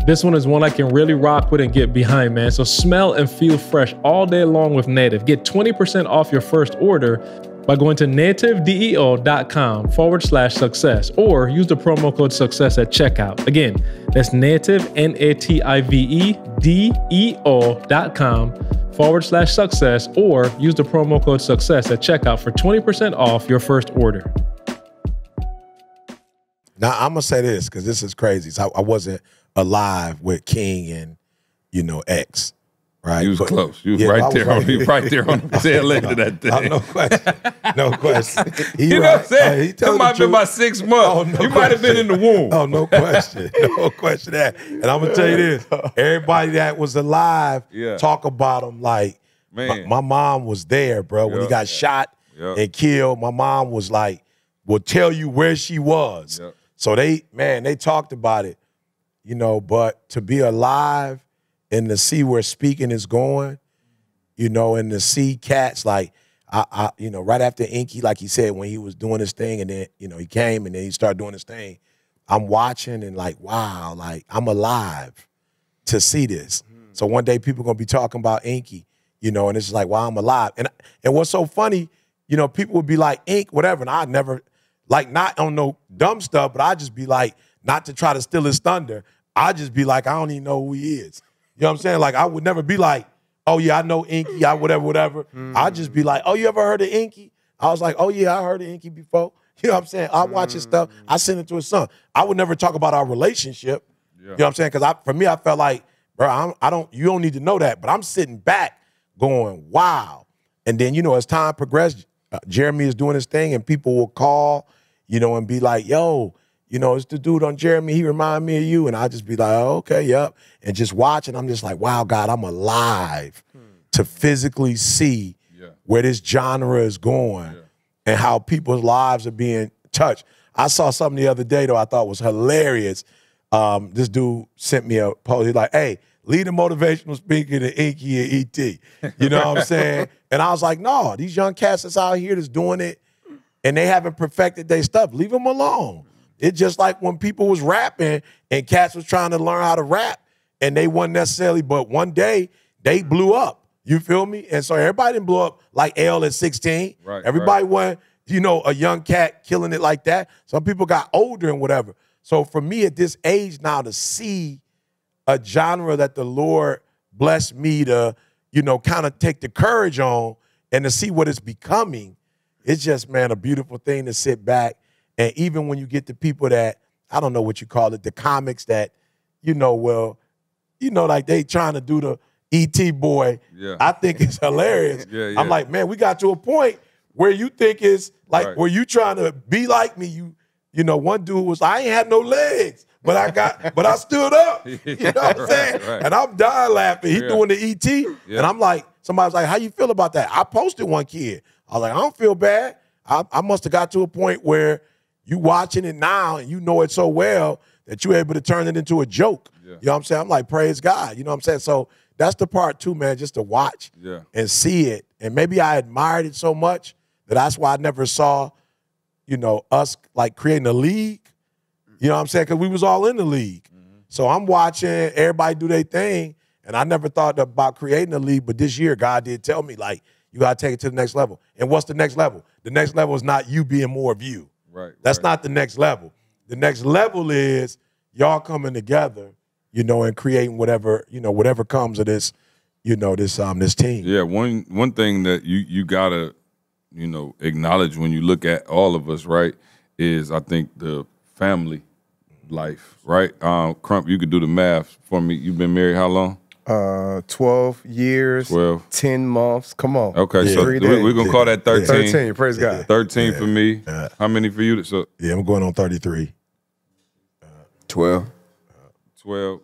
This one is one I can really rock with and get behind, man. So smell and feel fresh all day long with Native. Get twenty percent off your first order by going to nativedeo.com forward slash success or use the promo code success at checkout. Again, that's native, N A T I V E D E O dot com forward slash success or use the promo code success at checkout for twenty percent off your first order. Now, I'm going to say this because this is crazy. So I, I wasn't alive with King and, you know, X, right? You was But- close. You was Yeah, I right was there right on you here. right there on the tail end of that Uh, thing. no question. No question. He You know right. what I'm saying? Uh, he It told might the have been truth. about six months. Oh, no you might have been in the womb. Oh, no question. No question that. And I'm going to tell you this. Everybody that was alive Yeah. talk about him like, Man. my, my mom was there, bro. When he Yeah. got shot Yeah. and killed, my mom was like, will tell you where she was. Yeah. So they, man, they talked about it, you know, but to be alive and to see where speaking is going, you know, and to see cats like, I, I, you know, right after Inky, like he said, when he was doing his thing and then, you know, he came and then he started doing his thing, I'm watching and like, wow, like I'm alive to see this. So one day people gonna be talking about Inky, you know, and it's like, wow, I'm alive. And and what's so funny, you know, people would be like, Ink, whatever, and I never, like not on no dumb stuff, but I just be like, not to try to steal his thunder, I just be like, I don't even know who he is. You know what I'm saying? Like I would never be like, oh yeah, I know Inky, I whatever, whatever. I'd just be like, oh, you ever heard of Inky? I was like, oh yeah, I heard of Inky before. You know what I'm saying? I watch his stuff. I send it to his son. I would never talk about our relationship. You know what I'm saying? Because I, for me, I felt like, bro, I'm, I don't. You don't need to know that. But I'm sitting back, going, wow. And then you know, as time progressed, uh, Jeremy is doing his thing, and people will call, you know, and be like, yo, you know, it's the dude on Jeremy. He remind me of you, and I just be like, oh, okay, yep, and just watch, and I'm just like, wow, God, I'm alive to physically see Yeah. where this genre is going and how people's lives are being touched. I saw something the other day, though, I thought was hilarious. Um, this dude sent me a post. He's like, hey, lead a motivational speaker to Inky and E T. You know what I'm saying? And I was like, no, these young cats that's out here that's doing it and they haven't perfected their stuff. Leave them alone. It's just like when people was rapping and cats was trying to learn how to rap and they weren't necessarily, but one day they blew up. You feel me? And so everybody didn't blow up like L at sixteen. Right, Everybody right. wasn't, you know, a young cat killing it like that. Some people got older and whatever. So for me at this age now to see a genre that the Lord blessed me to, you know, kind of take the courage on and to see what it's becoming, it's just, man, a beautiful thing to sit back. And even when you get the people that, I don't know what you call it, the comics that, you know, well, you know, like they trying to do the E T boy, Yeah. I think it's hilarious. Yeah, yeah. I'm like, man, we got to a point where you think it's like, Right. where you trying to be like me. You, you know, one dude was, I ain't had no legs, but I got, but I stood up. You know what I'm saying? Right, right. And I'm dying laughing. He Yeah. doing the E T. Yeah. And I'm like, somebody's like, how you feel about that? I posted one kid. I was like, I don't feel bad. I, I must have got to a point where you watching it now and you know it so well that you're able to turn it into a joke. Yeah. You know what I'm saying? I'm like, praise God. You know what I'm saying? So that's the part too, man, just to watch Yeah. and see it. And maybe I admired it so much that that's why I never saw, you know, us like creating a league. You know what I'm saying? Because we was all in the league. Mm-hmm. So I'm watching everybody do their thing, and I never thought about creating a league. But this year, God did tell me, like, you got to take it to the next level. And what's the next level? The next level is not you being more of you. Right. That's right. not the next level. The next level is y'all coming together, you know, and creating whatever, you know, whatever comes of this, you know, this um this team. Yeah, one one thing that you you gotta, you know, acknowledge when you look at all of us, right, is I think the family life, right? Um, Crump, you could do the math for me. You've been married how long? Uh, twelve years, twelve. ten months. Come on. Okay, Yeah. so Three we, days. we're gonna call that thirteen. thirteen. Praise God. thirteen for me. How many for you? So Yeah, I'm going on thirty-three. twelve. twelve.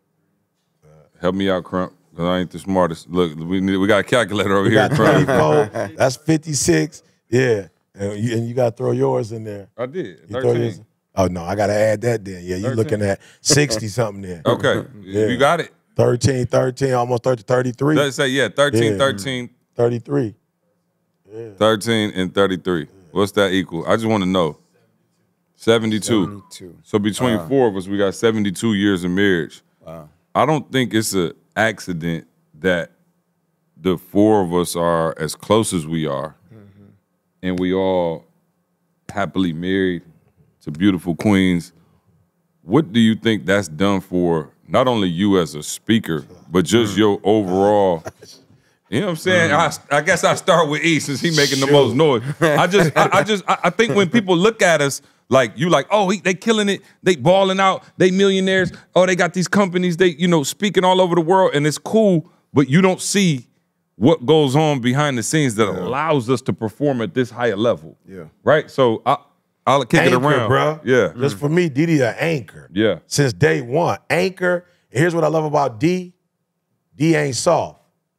Help me out, Crump, because I ain't the smartest. Look, we need, we got a calculator over We here, got Crump. thirty-four. That's fifty-six. Yeah. And you, and you got to throw yours in there. I did. You throw yours- thirteen. Oh, no, I got to add that then. Yeah, you're thirteen. looking at sixty-something there. Okay, you got it. thirteen, thirteen, almost thirty, thirty-three. Let's say, yeah, thirteen, Yeah. thirteen, thirty-three. thirteen, and thirty-three. What's that equal? I just want to know. seventy-two. seventy-two. So between four of us, we got seventy-two years of marriage. Wow. I don't think it's an accident that the four of us are as close as we are, mm-hmm. and we all happily married to beautiful queens. What do you think that's done for not only you as a speaker, but just your overall? You know what I'm saying? Mm. I, I guess I start with E since he making the most noise. I just, I, I just, I, I think when people look at us like you, like, oh, he, they killing it, they balling out, they millionaires. Oh, they got these companies, they, you know, speaking all over the world, and it's cool. But you don't see what goes on behind the scenes that yeah. allows us to perform at this higher level. Yeah. Right. So I, I'll kick anchor, it around, bro. Yeah. Just for me, Diddy an anchor. Yeah. Since day one, anchor. Here's what I love about D. D ain't soft.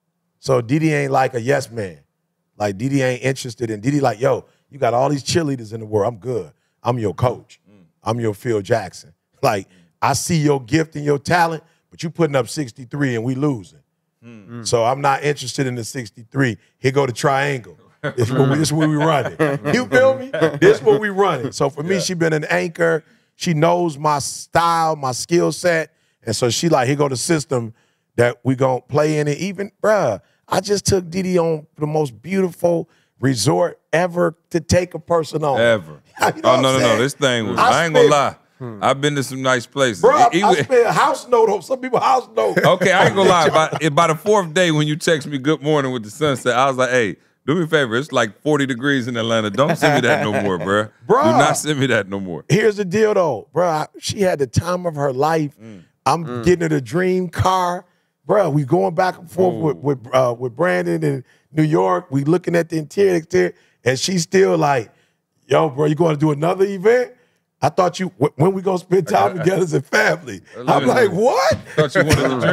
So Diddy ain't like a yes man. Like Diddy ain't interested in Diddy. Like, yo, you got all these cheerleaders in the world. I'm good. I'm your coach. Mm. I'm your Phil Jackson. Like, I see your gift and your talent, but you putting up sixty-three and we losing. Mm. So I'm not interested in the sixty-three. Here go the triangle. This is what we, this is what we running. You feel me? This is what we running. So for me, yeah. she been an anchor. She knows my style, my skill set. And so she like, here go the system that we gonna play in it. Even, bruh, I just took Diddy on the most beautiful resort ever to take a person on. Ever. You know oh, no, no, no. This thing was, I, I ain't spent, gonna lie. Hmm. I've been to some nice places. Bro, it, it, I spent a house note on some people house note. Okay, I ain't gonna lie. By, by the fourth day when you text me good morning with the sunset, I was like, hey, do me a favor. It's like forty degrees in Atlanta. Don't send me that no more, bro. Bro. Do not send me that no more. Here's the deal, though. Bro, she had the time of her life. Mm. I'm mm. getting her the dream car. Bro, we going back and forth with with, uh, with Brandon in New York. We looking at the interior, exterior, and she's still like, yo, bro, you going to do another event? I thought you, when we gonna spend time together as a family? I'm like, what? Thought you wanted the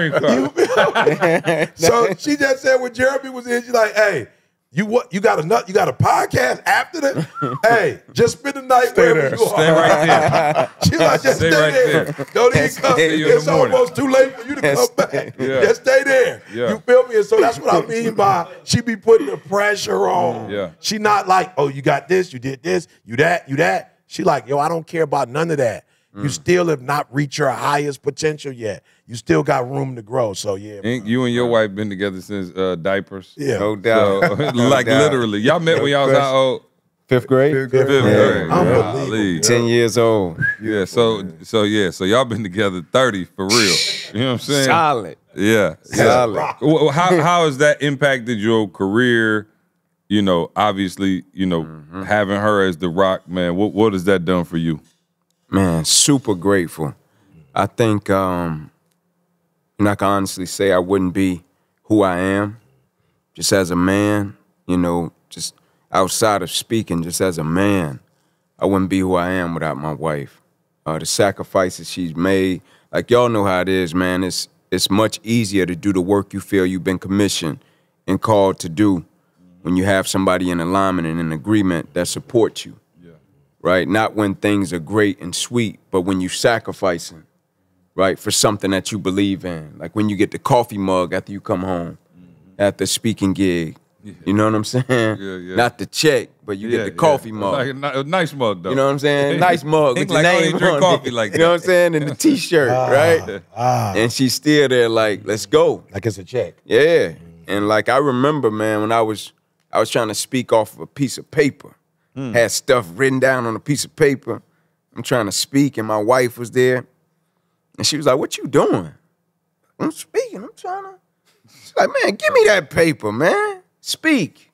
dream car. So she just said when Jeremy was in, she's like, hey, you what? You got a nut? You got a podcast after that? Hey, just spend the night stay wherever there. you Stay are. right there. She's like, just stay, stay right there. there. Don't even come. It's almost too late for you to come back. Yeah. Just stay there. Yeah. You feel me? And so that's what I mean by she be putting the pressure on. Yeah. She not like, oh, you got this, you did this, you that, you that. She like, yo, I don't care about none of that. Mm. You still have not reached your highest potential yet. You still got room to grow. So yeah, ain't you and your wife been together since uh, diapers? Yeah, no doubt. So, like doubt. literally, y'all met when y'all was how old? Fifth grade. Fifth grade. Fifth grade. Yeah. Unbelievable. Ten years old. Yeah. So so yeah. So y'all been together thirty for real. You know what I'm saying? Solid. Yeah. Solid. Yeah. Well, how how has that impacted your career? You know, obviously, you know, mm-hmm. having her as the rock, man. What what has that done for you? Man, super grateful. I think, um, and I can honestly say I wouldn't be who I am just as a man, you know, just outside of speaking, just as a man. I wouldn't be who I am without my wife. Uh, the sacrifices she's made, like y'all know how it is, man. It's, it's much easier to do the work you feel you've been commissioned and called to do when you have somebody in alignment and in agreement that supports you. Right? Not when things are great and sweet, but when you sacrificing, right, for something that you believe in. Like when you get the coffee mug after you come home, mm-hmm. at the speaking gig. Yeah. You know what I'm saying? Yeah, yeah. Not the check, but you yeah, get the coffee yeah. mug. Like a, a nice mug, though. You know what I'm saying? Nice mug with your like, name I drink on coffee it. like You know that. what I'm saying? And the T-shirt, ah, right? Ah. And she's still there like, let's go. Like it's a check. Yeah. Mm-hmm. And like I remember, man, when I was I was trying to speak off of a piece of paper. Mm. Had stuff written down on a piece of paper. I'm trying to speak, and my wife was there. And she was like, what you doing? I'm speaking. I'm trying to. She's like, man, give me that paper, man. Speak.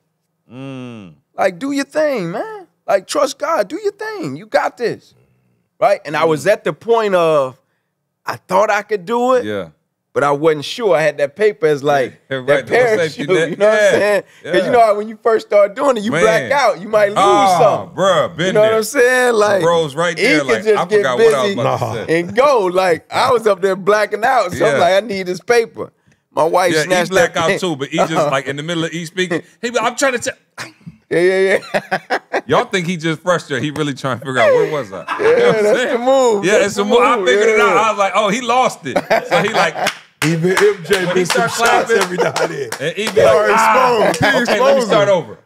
Mm. Like, do your thing, man. Like, trust God. Do your thing. You got this. Right? And mm. I was at the point of, I thought I could do it. Yeah. But I wasn't sure. I had that paper as like yeah, right, that parachute. You know yeah, what I'm saying? Because yeah. you know how when you first start doing it, you Man. black out. You might lose oh, something. Bruh, been you know there. what I'm saying? Like, bros right there. he Like, could just I get forgot busy what I was about to say. and go. Like, I was up there blacking out. So Yeah. I'm like, I need this paper. My wife Yeah, he snatched black that out too, but he just like in the middle of E speaking. He be, I'm trying to tell. Yeah, yeah, yeah. Y'all think he just frustrated. He really trying to figure out where was I? Yeah, You know what I'm that's saying? the move. Yeah, That's it's the a move. I move, figured it yeah. out. I was like, oh, he lost it. So he like, Even M J When he missed some start shots clapping- every now and then. and he be They like, are ah, exposed. He okay, let me exposed start him. over.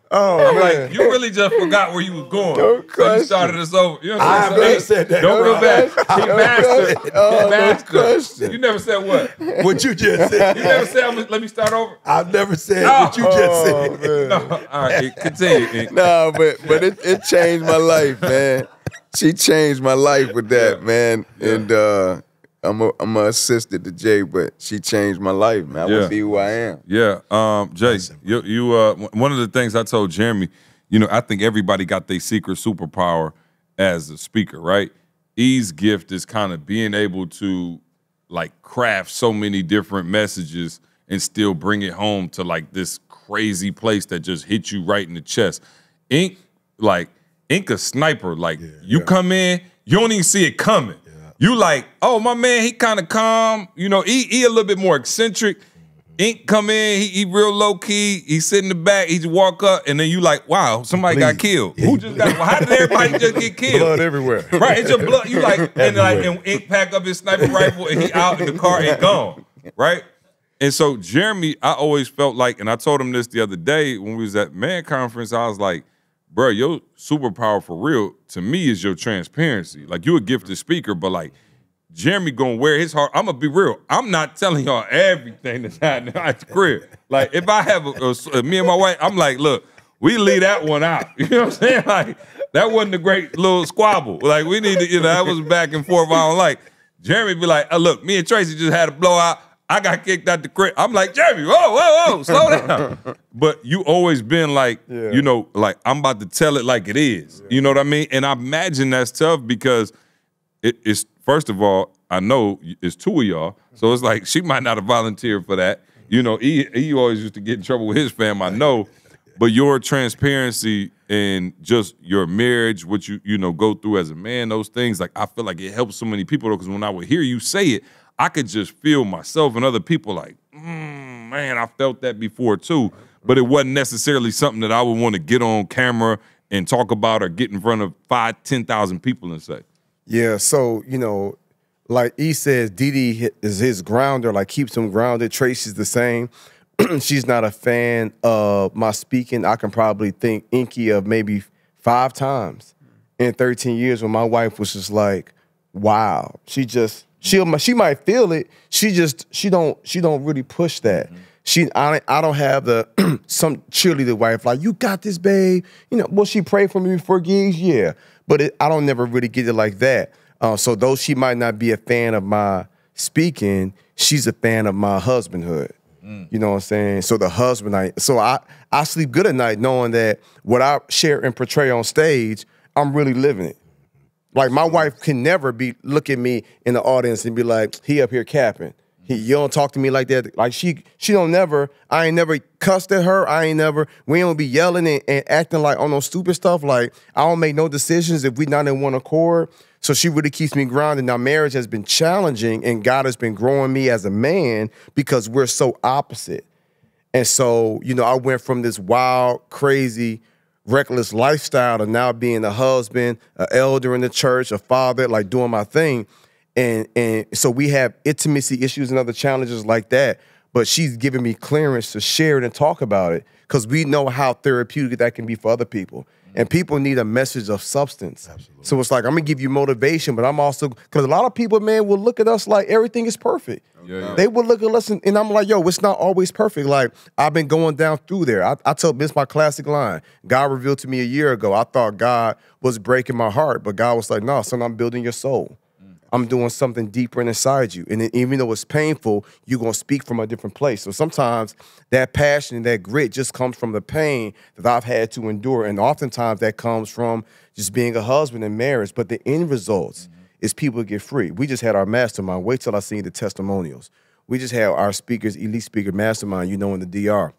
Oh, I'm man. like, you really just forgot where you was going. No So you question. started us over. You know what I I'm have saying? never said that. Don't No feel bad. question. He No mastered. question. He Oh, no mastered. question. You never said what? What you just said. You never said, I'm gonna- let me start over? I've never said No. what you just Oh, said. man. No. All right, continue. No, but but it, it changed my life, man. She changed my life with that, Yeah. man. Yeah. And uh, I'm a I'm a assistant to Jay, but she changed my life, man. I Yeah. would be who I am. Yeah, um, Jay, you, you uh, one of the things I told Jeremy, you know, I think everybody got their secret superpower as a speaker, right? E's gift is kind of being able to like craft so many different messages and still bring it home to like this crazy place that just hit you right in the chest. Ink, like Ink a sniper, like you come in, you don't even see it coming. You like, oh, my man, he kind of calm. You know, he, he a little bit more eccentric. Ink come in, he, he real low key. He sit in the back, he just walk up, and then you like, wow, somebody got Bleed. killed. Yeah, Who you just bleed. got? How did everybody just get killed? Blood everywhere. Right, it's your blood. You like, and like, and Ink pack up his sniper rifle, and he out in the car and gone. Right. And so Jeremy, I always felt like, and I told him this the other day when we was at Man Conference, I was like, bro, your superpower for real to me is your transparency. Like you a gifted speaker, but like Jeremy gonna wear his heart. I'm gonna be real. I'm not telling y'all everything that's happening at the crib. Like if I have a, a, me and my wife, I'm like, look, we leave that one out. You know what I'm saying? Like that wasn't a great little squabble. Like we need to, you know, that was back and forth. I don't like. Jeremy be like, oh, look, me and Tracy just had a blowout. I got kicked out the crib. I'm like, Jeremy, whoa, whoa, whoa, slow down. But you always been like, Yeah. you know, like I'm about to tell it like it is. You know what I mean? And I imagine that's tough because it, it's, first of all, I know it's two of y'all. So it's like she might not have volunteered for that. You know, he, he always used to get in trouble with his fam, I know. But your transparency and just your marriage, what you, you know, go through as a man, those things, like I feel like it helps so many people though, because when I would hear you say it, I could just feel myself and other people like, mm, man, I felt that before too. But it wasn't necessarily something that I would want to get on camera and talk about or get in front of five, ten thousand people and say. Yeah, so, you know, like E says, Dee Dee is his grounder, like keeps him grounded. Tracy's the same. She's not a fan of my speaking. I can probably think Inky of maybe five times in thirteen years when my wife was just like, wow. She just, she'll, she might feel it. She just, she don't, she don't really push that. Mm-hmm. She, I, I don't have the, some cheerleader wife like, you got this, babe. You know, will she pray for me before gigs? Yeah. But it, I don't never really get it like that. Uh, so though she might not be a fan of my speaking, she's a fan of my husbandhood. Mm. You know what I'm saying? So the husband, I, so I, I sleep good at night knowing that what I share and portray on stage, I'm really living it. Like my wife can never be look at me in the audience and be like, he up here capping. He, you don't talk to me like that. Like she, she don't never. I ain't never cussed at her. I ain't never. We don't be yelling and, and acting like on no stupid stuff. Like I don't make no decisions if we not in one accord. So she really keeps me grounded. Now marriage has been challenging, and God has been growing me as a man because we're so opposite. And so you know, I went from this wild, crazy, reckless lifestyle to now being a husband, an elder in the church, a father, like doing my thing. And and so we have intimacy issues and other challenges like that. But she's giving me clearance to share it and talk about it because we know how therapeutic that can be for other people. And people need a message of substance. Absolutely. So it's like, I'm going to give you motivation, but I'm also, because a lot of people, man, will look at us like everything is perfect. Yeah, yeah. They will look at us and, and I'm like, yo, it's not always perfect. Like, I've been going down through there. I, I tell this my classic line. God revealed to me a year ago. I thought God was breaking my heart, but God was like, no, son, I'm building your soul. I'm doing something deeper inside you. And then even though it's painful, you're going to speak from a different place. So sometimes that passion and that grit just comes from the pain that I've had to endure. And oftentimes that comes from just being a husband in marriage. But the end results mm-hmm. is people get free. We just had our mastermind. Wait till I see the testimonials. We just had our speakers, elite speaker mastermind, you know, in the D R.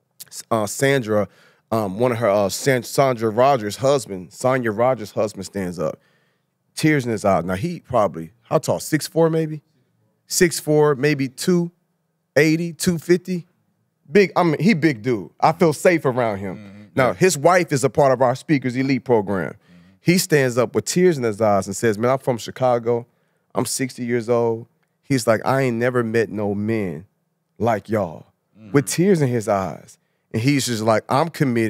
Uh, Sandra, um, one of her, uh, Sandra Rogers' husband, Sonia Rogers' husband stands up. Tears in his eyes. Now, he probably, how tall, six four maybe? six four, maybe two eighty, two fifty. Big, I mean, he big dude. I feel safe around him. Mm-hmm. Now, his wife is a part of our Speakers Elite program. Mm-hmm. He stands up with tears in his eyes and says, man, I'm from Chicago. I'm sixty years old. He's like, I ain't never met no men like y'all. Mm-hmm. With tears in his eyes. And he's just like, I'm committed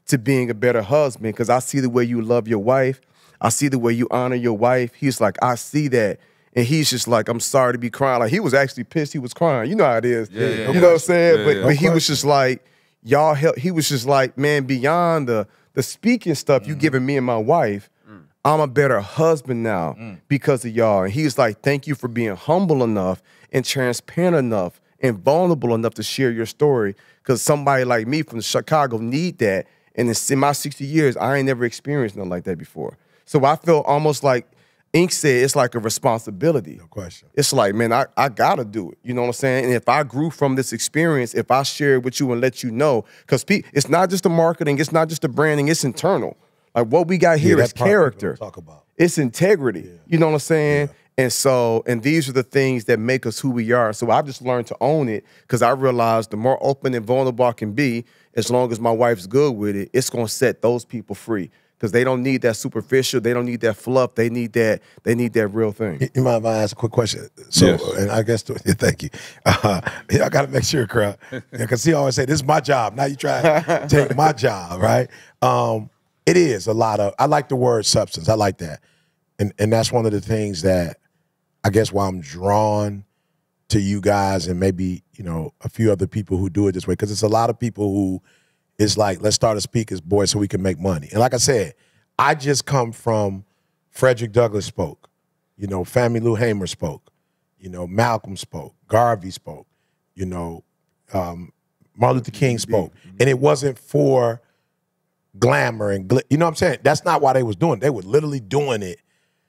to being a better husband because I see the way you love your wife. I see the way you honor your wife. He's like, I see that. And he's just like, I'm sorry to be crying. Like, he was actually pissed he was crying. You know how it is. Yeah, yeah, you yeah. know what I'm saying? Yeah, but yeah. but he was just like, y'all help. He was just like, man, beyond the, the speaking stuff mm-hmm. you giving me and my wife, mm. I'm a better husband now mm. because of y'all. And he's like, thank you for being humble enough and transparent enough and vulnerable enough to share your story because somebody like me from Chicago need that. And in my sixty years, I ain't never experienced nothing like that before. So I feel almost like Ink said, it's like a responsibility. No question. It's like, man, I, I gotta do it. You know what I'm saying? And if I grew from this experience, if I share it with you and let you know, because it's not just the marketing, it's not just the branding, it's internal. Like what we got here yeah, is character. Talk about. It's integrity. Yeah. You know what I'm saying? Yeah. And so, and these are the things that make us who we are. So I just learned to own it because I realized the more open and vulnerable I can be, as long as my wife's good with it, it's gonna set those people free. Because they don't need that superficial, they don't need that fluff, they need that, they need that real thing. You mind if I ask a quick question? So, yes. and I guess, yeah, thank you. Uh, yeah, I got to make sure, crowd. Because he always say, this is my job. Now you try to take my job, right? Um, it is a lot of, I like the word substance. I like that. And and that's one of the things that I guess why I'm drawn to you guys and maybe, you know, a few other people who do it this way. Because it's a lot of people who, it's like, let's start a speakers boy so we can make money. And like I said, I just come from Frederick Douglass spoke, you know, Fannie Lou Hamer spoke, you know, Malcolm spoke, Garvey spoke, you know, um, Martin Luther King spoke. And it wasn't for glamour and, gl- you know what I'm saying? That's not why they was doing it. They were literally doing it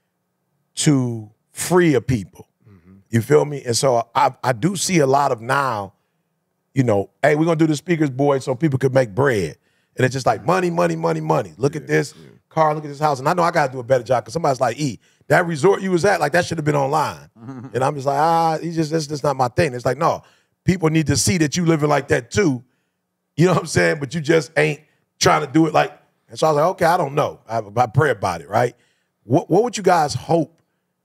to free a people. Mm-hmm. You feel me? And so I, I do see a lot of now, you know, hey, we're going to do the speakers boy so people could make bread. And it's just like money, money, money, money. Look yeah, at this yeah. car, look at this house. And I know I got to do a better job because somebody's like, E, that resort you was at, like that should have been online. Mm-hmm. And I'm just like, ah, he's just, that's just not my thing. It's like, no, people need to see that you living like that too. You know what I'm saying? But you just ain't trying to do it like, and so I was like, okay, I don't know. I, I pray about it, right? What, what would you guys hope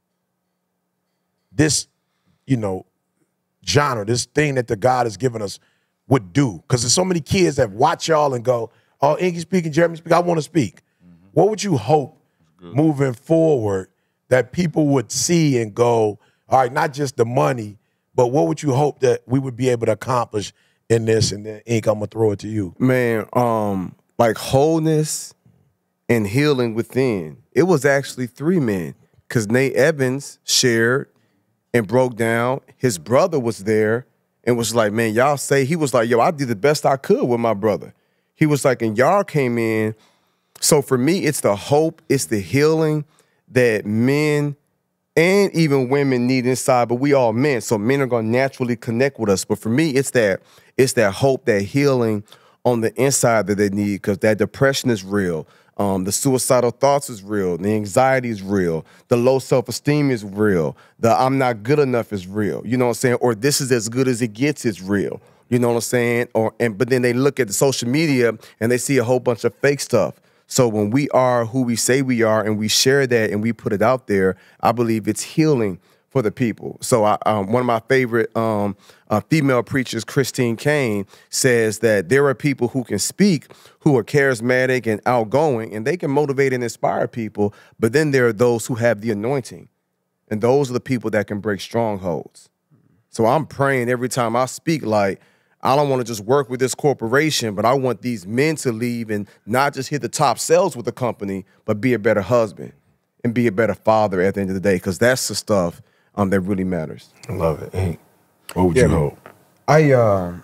this, you know, genre, this thing that the God has given us would do? Because there's so many kids that watch y'all and go, oh, Inky speaking, Jeremy speaking, I want to speak. Mm-hmm. What would you hope moving forward that people would see and go, all right, not just the money, but what would you hope that we would be able to accomplish in this? And then, Ink, I'm going to throw it to you. Man, um, like wholeness and healing within. It was actually three men because Nate Evans shared and broke down. His brother was there and was like, man, y'all say, he was like, yo, I did the best I could with my brother. He was like, and y'all came in. So for me, it's the hope, it's the healing that men and even women need inside, but we all men, so men are going to naturally connect with us. But for me, it's that, it's that hope, that healing on the inside that they need, because that depression is real. Um, the suicidal thoughts is real. The anxiety is real. The low self-esteem is real. The I'm not good enough is real. You know what I'm saying? Or this is as good as it gets is real. You know what I'm saying? Or and but then they look at the social media and they see a whole bunch of fake stuff. So when we are who we say we are and we share that and we put it out there, I believe it's healing for the people. So I, um, one of my favorite um, uh, female preachers, Christine Kane, says that there are people who can speak, who are charismatic and outgoing, and they can motivate and inspire people, but then there are those who have the anointing, and those are the people that can break strongholds. So I'm praying every time I speak, like, I don't want to just work with this corporation, but I want these men to leave and not just hit the top sales with the company, but be a better husband and be a better father at the end of the day, because that's the stuff um, that really matters. I love it. Hey, what would Yeah, you man. hope? I uh,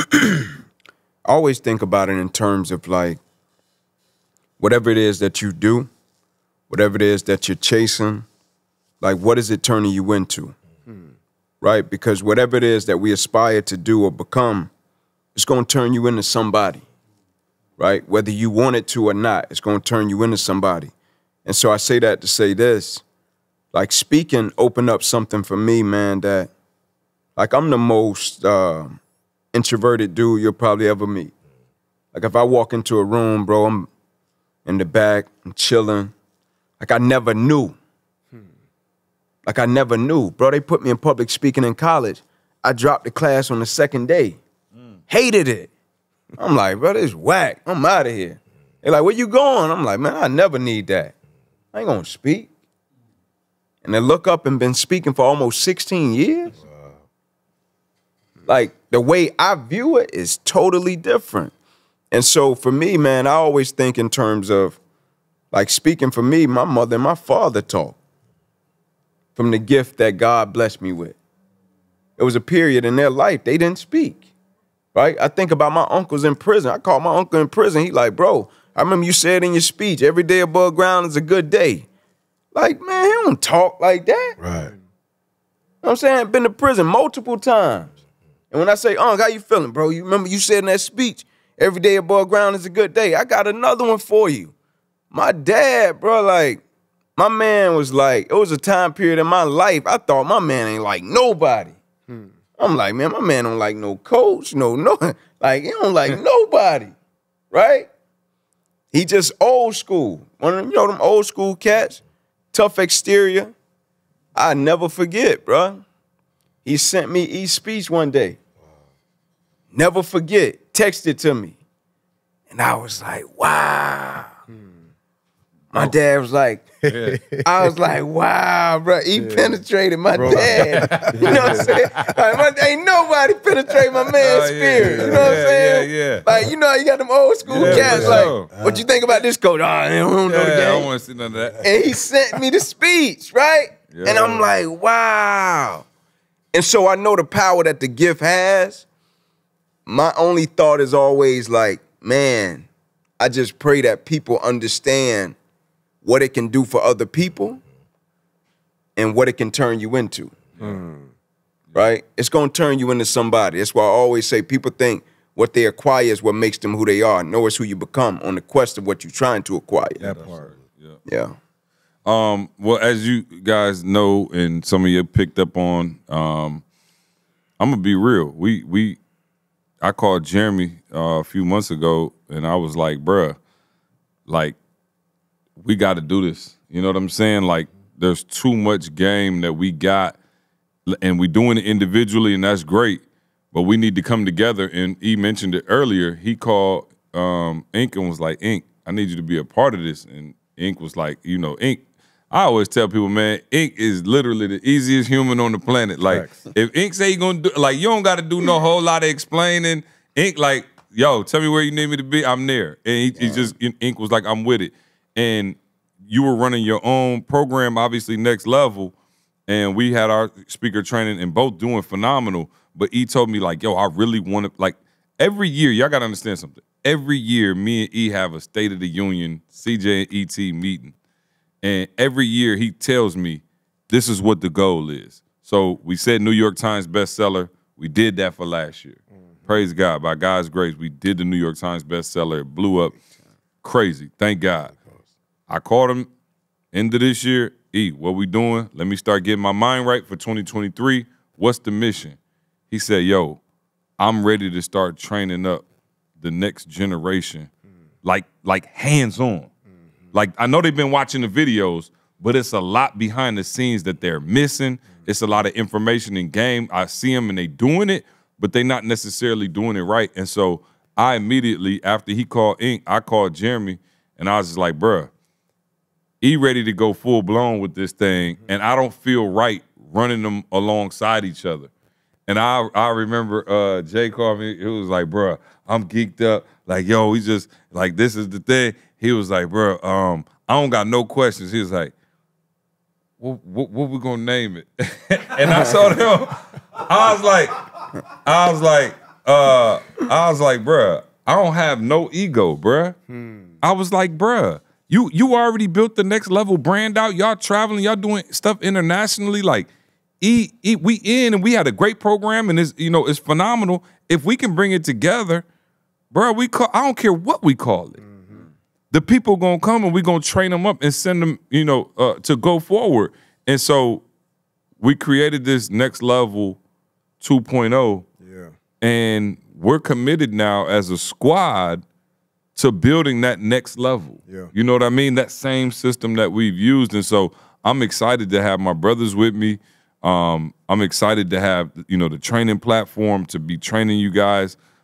always think about it in terms of like, whatever it is that you do, whatever it is that you're chasing, like what is it turning you into, hmm. right? Because whatever it is that we aspire to do or become, it's going to turn you into somebody, right? Whether you want it to or not, it's going to turn you into somebody. And so I say that to say this, like speaking opened up something for me, man, that like I'm the most uh, introverted dude you'll probably ever meet. Like if I walk into a room, bro, I'm in the back, I'm chilling. Like I never knew. Hmm. Like I never knew. Bro, they put me in public speaking in college. I dropped the class on the second day. Mm. Hated it. I'm like, bro, this is whack. I'm out of here. They're like, where you going? I'm like, man, I never need that. I ain't gonna speak. And they look up and been speaking for almost sixteen years. Wow. Like, the way I view it is totally different. And so for me, man, I always think in terms of, like, speaking for me, my mother and my father taught from the gift that God blessed me with. It was a period in their life they didn't speak, right? I think about my uncles in prison. I called my uncle in prison. He like, bro, I remember you said in your speech, every day above ground is a good day. Like, man, he don't talk like that. Right. You know what I'm saying? Been to prison multiple times. And when I say, Unc, how you feeling, bro? You remember you said in that speech, every day above ground is a good day. I got another one for you. My dad, bro, like, my man was like, it was a time period in my life, I thought my man ain't like nobody. Hmm. I'm like, man, my man don't like no coach, no, no, like, he don't like nobody, right? He just old school. One of them, you know them old school cats, tough exterior. I never forget, bro. He sent me East speech one day. Never forget, texted to me. And I was like, wow. Hmm. My oh. dad was like, yeah. I was like, wow, bro. He yeah. penetrated my bro. dad. You know what I'm saying? Like, my, ain't nobody penetrate my man's oh, spirit. Yeah. You know what I'm saying? Yeah, yeah. Like, you know how you got them old school yeah, cats. Like, sure. what you think about this coach? Oh, I don't know yeah, the game. I don't want to see none of that. And he sent me the speech, right? Yeah. And I'm like, wow. And so I know the power that the gift has. My only thought is always like, man, I just pray that people understand what it can do for other people and what it can turn you into, mm. right? It's going to turn you into somebody. That's why I always say people think what they acquire is what makes them who they are. No, it's who you become on the quest of what you're trying to acquire. That part, yeah. Yeah. Um, well, as you guys know, and some of you picked up on, um, I'm going to be real. We, we, I called Jeremy uh, a few months ago, and I was like, bruh, like, we got to do this. You know what I'm saying? Like, there's too much game that we got, and we're doing it individually, and that's great, but we need to come together. And he mentioned it earlier. He called um, Ink and was like, Ink, I need you to be a part of this. And Ink was like, you know, Ink, I always tell people, man, Ink is literally the easiest human on the planet. Like, Facts. If Ink say you gonna do, like, you don't got to do no whole lot of explaining. Ink, like, yo, tell me where you need me to be. I'm there. And he, he just, Ink was like, I'm with it. And you were running your own program, obviously Next Level, and we had our speaker training and both doing phenomenal. But he told me, like, yo, I really want to, like, every year, y'all got to understand something. Every year, me and E have a State of the Union, C J and E T meeting. And every year he tells me, this is what the goal is. So we said New York Times bestseller. We did that for last year. Mm-hmm. Praise God. By God's grace, we did the New York Times bestseller. It blew up crazy. Thank God. I called him end of this year. E, what we doing? Let me start getting my mind right for twenty twenty-three. What's the mission? He said, yo, I'm ready to start training up the next generation, mm-hmm. like, like hands-on. Like, I know they've been watching the videos, but it's a lot behind the scenes that they're missing. Mm-hmm. It's a lot of information in game. I see them and they doing it, but they not necessarily doing it right. And so I immediately, after he called Ink, I called Jeremy, and I was just like, bruh, he ready to go full blown with this thing, mm-hmm. and I don't feel right running them alongside each other. And I I remember uh, Jay called me. It was like, bruh, I'm geeked up. Like, yo, we just, like, this is the thing. He was like, bro, um, I don't got no questions. He was like, what, what, what we gonna name it? And I saw him, I was like, I was like, uh, I was like, bruh, I don't have no ego, bruh. Hmm. I was like, bruh, you you already built the Next Level brand out. Y'all traveling, y'all doing stuff internationally. Like, e, e, we in and we had a great program and it's, you know, it's phenomenal. If we can bring it together, bruh, we call, I don't care what we call it. The people gonna come and we gonna train them up and send them, you know, uh, to go forward. And so we created this Next Level two point oh, yeah. and we're committed now as a squad to building that next level. Yeah. You know what I mean? That same system that we've used. And so I'm excited to have my brothers with me. Um, I'm excited to have, you know, the training platform to be training you guys.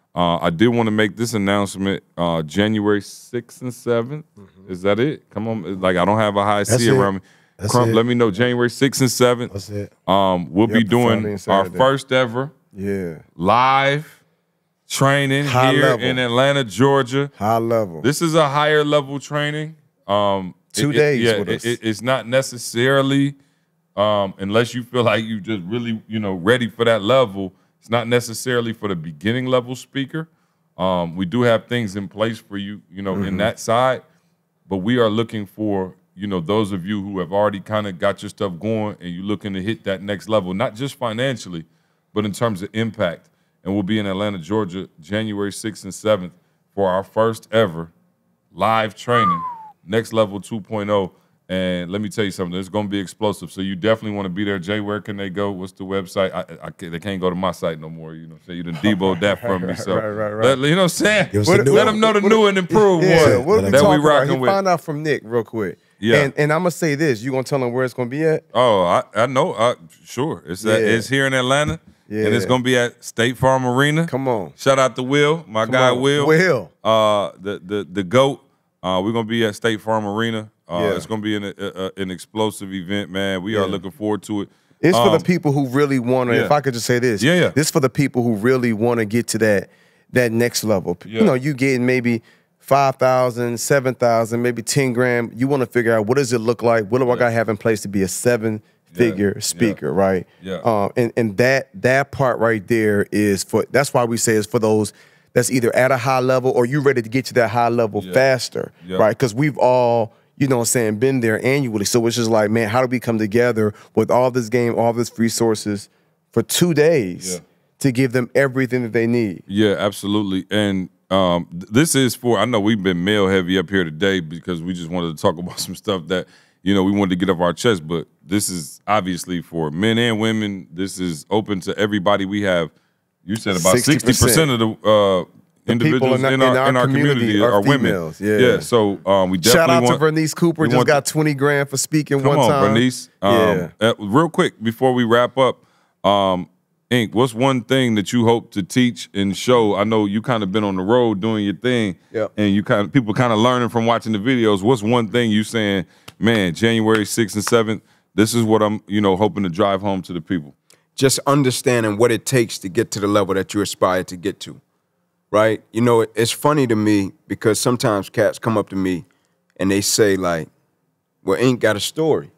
Uh, I did want to make this announcement uh, January sixth and seventh. Mm-hmm. Is that it? Come on. Like, I don't have a high That's C it. around me. That's Crump, it. let me know January sixth and seventh. That's it. Um, we'll Yep, be doing Friday and our Saturday. first ever Yeah. live training High here level. in Atlanta, Georgia. High level. This is a higher level training. Um, Two it- it- days yeah, with it- us. it- it's not necessarily, um, unless you feel like you just really, you know, ready for that level. It's not necessarily for the beginning level speaker. Um, we do have things in place for you, you know, Mm-hmm. in that side, but we are looking for, you know, those of you who have already kind of got your stuff going and you're looking to hit that next level, not just financially, but in terms of impact. And we'll be in Atlanta, Georgia, January sixth and seventh for our first ever live training, Next Level two point oh. And let me tell you something, it's going to be explosive. So you definitely want to be there. Jay, where can they go? What's the website? I, I, can't- they can't go to my site no more. You know what I'm saying? You done deboed that from me. So right, right, right. Let, you know what I'm saying? Give us Let, the new let one. them know the new and improved Yeah, one what are we that we talking about? rocking You with. find out from Nick real quick. Yeah. And, and I'm going to say this. You going to tell him where it's going to be at? Oh, I, I know. Uh, sure. It's at, Yeah. it's here in Atlanta, Yeah. and it's going to be at State Farm Arena. Come on. Shout out to Will, my Come guy on. Will. Will. Uh, the the the GOAT. Uh, we're gonna be at State Farm Arena. Uh, Yeah. It's gonna be an a, a, an explosive event, man. We are Yeah. looking forward to it. It's for Um, the people who really want to, yeah. if I could just say this. Yeah, yeah. This for the people who really want to get to that that next level. Yeah. You know, you getting maybe five thousand, seven thousand, maybe ten grand. You want to figure out what does it look like? What do I got to have in place to be a seven figure Yeah. speaker, right? Yeah. Um, and, and that that part right there is for, that's why we say it's for those that's either at a high level or you ready to get to that high level Yeah. faster, Yeah. right? Because we've all, you know what I'm saying, been there annually. So it's just like, man, how do we come together with all this game, all this resources for two days Yeah. to give them everything that they need? Yeah, absolutely. And um, th- this is for, I know we've been male heavy up here today because we just wanted to talk about some stuff that, you know, we wanted to get off our chest, but this is obviously for men and women. This is open to everybody. We have, you said about sixty percent of the uh, individuals people in, our, in our community, are, women. females, yeah. Yeah, so um, we definitely Shout out want, to Vernice Cooper, we just want got twenty grand for speaking Come one on, time. Bernice. Um, Yeah. uh, real quick, before we wrap up, um, Ink, what's one thing that you hope to teach and show? I know you kind of been on the road doing your thing, Yep. and you kind of people kind of learning from watching the videos. What's one thing you saying, man, January sixth and seventh, this is what I'm, you know, hoping to drive home to the people? Just understanding what it takes to get to the level that you aspire to get to, right? You know, it, it's funny to me because sometimes cats come up to me and they say like, well, Ink got a story.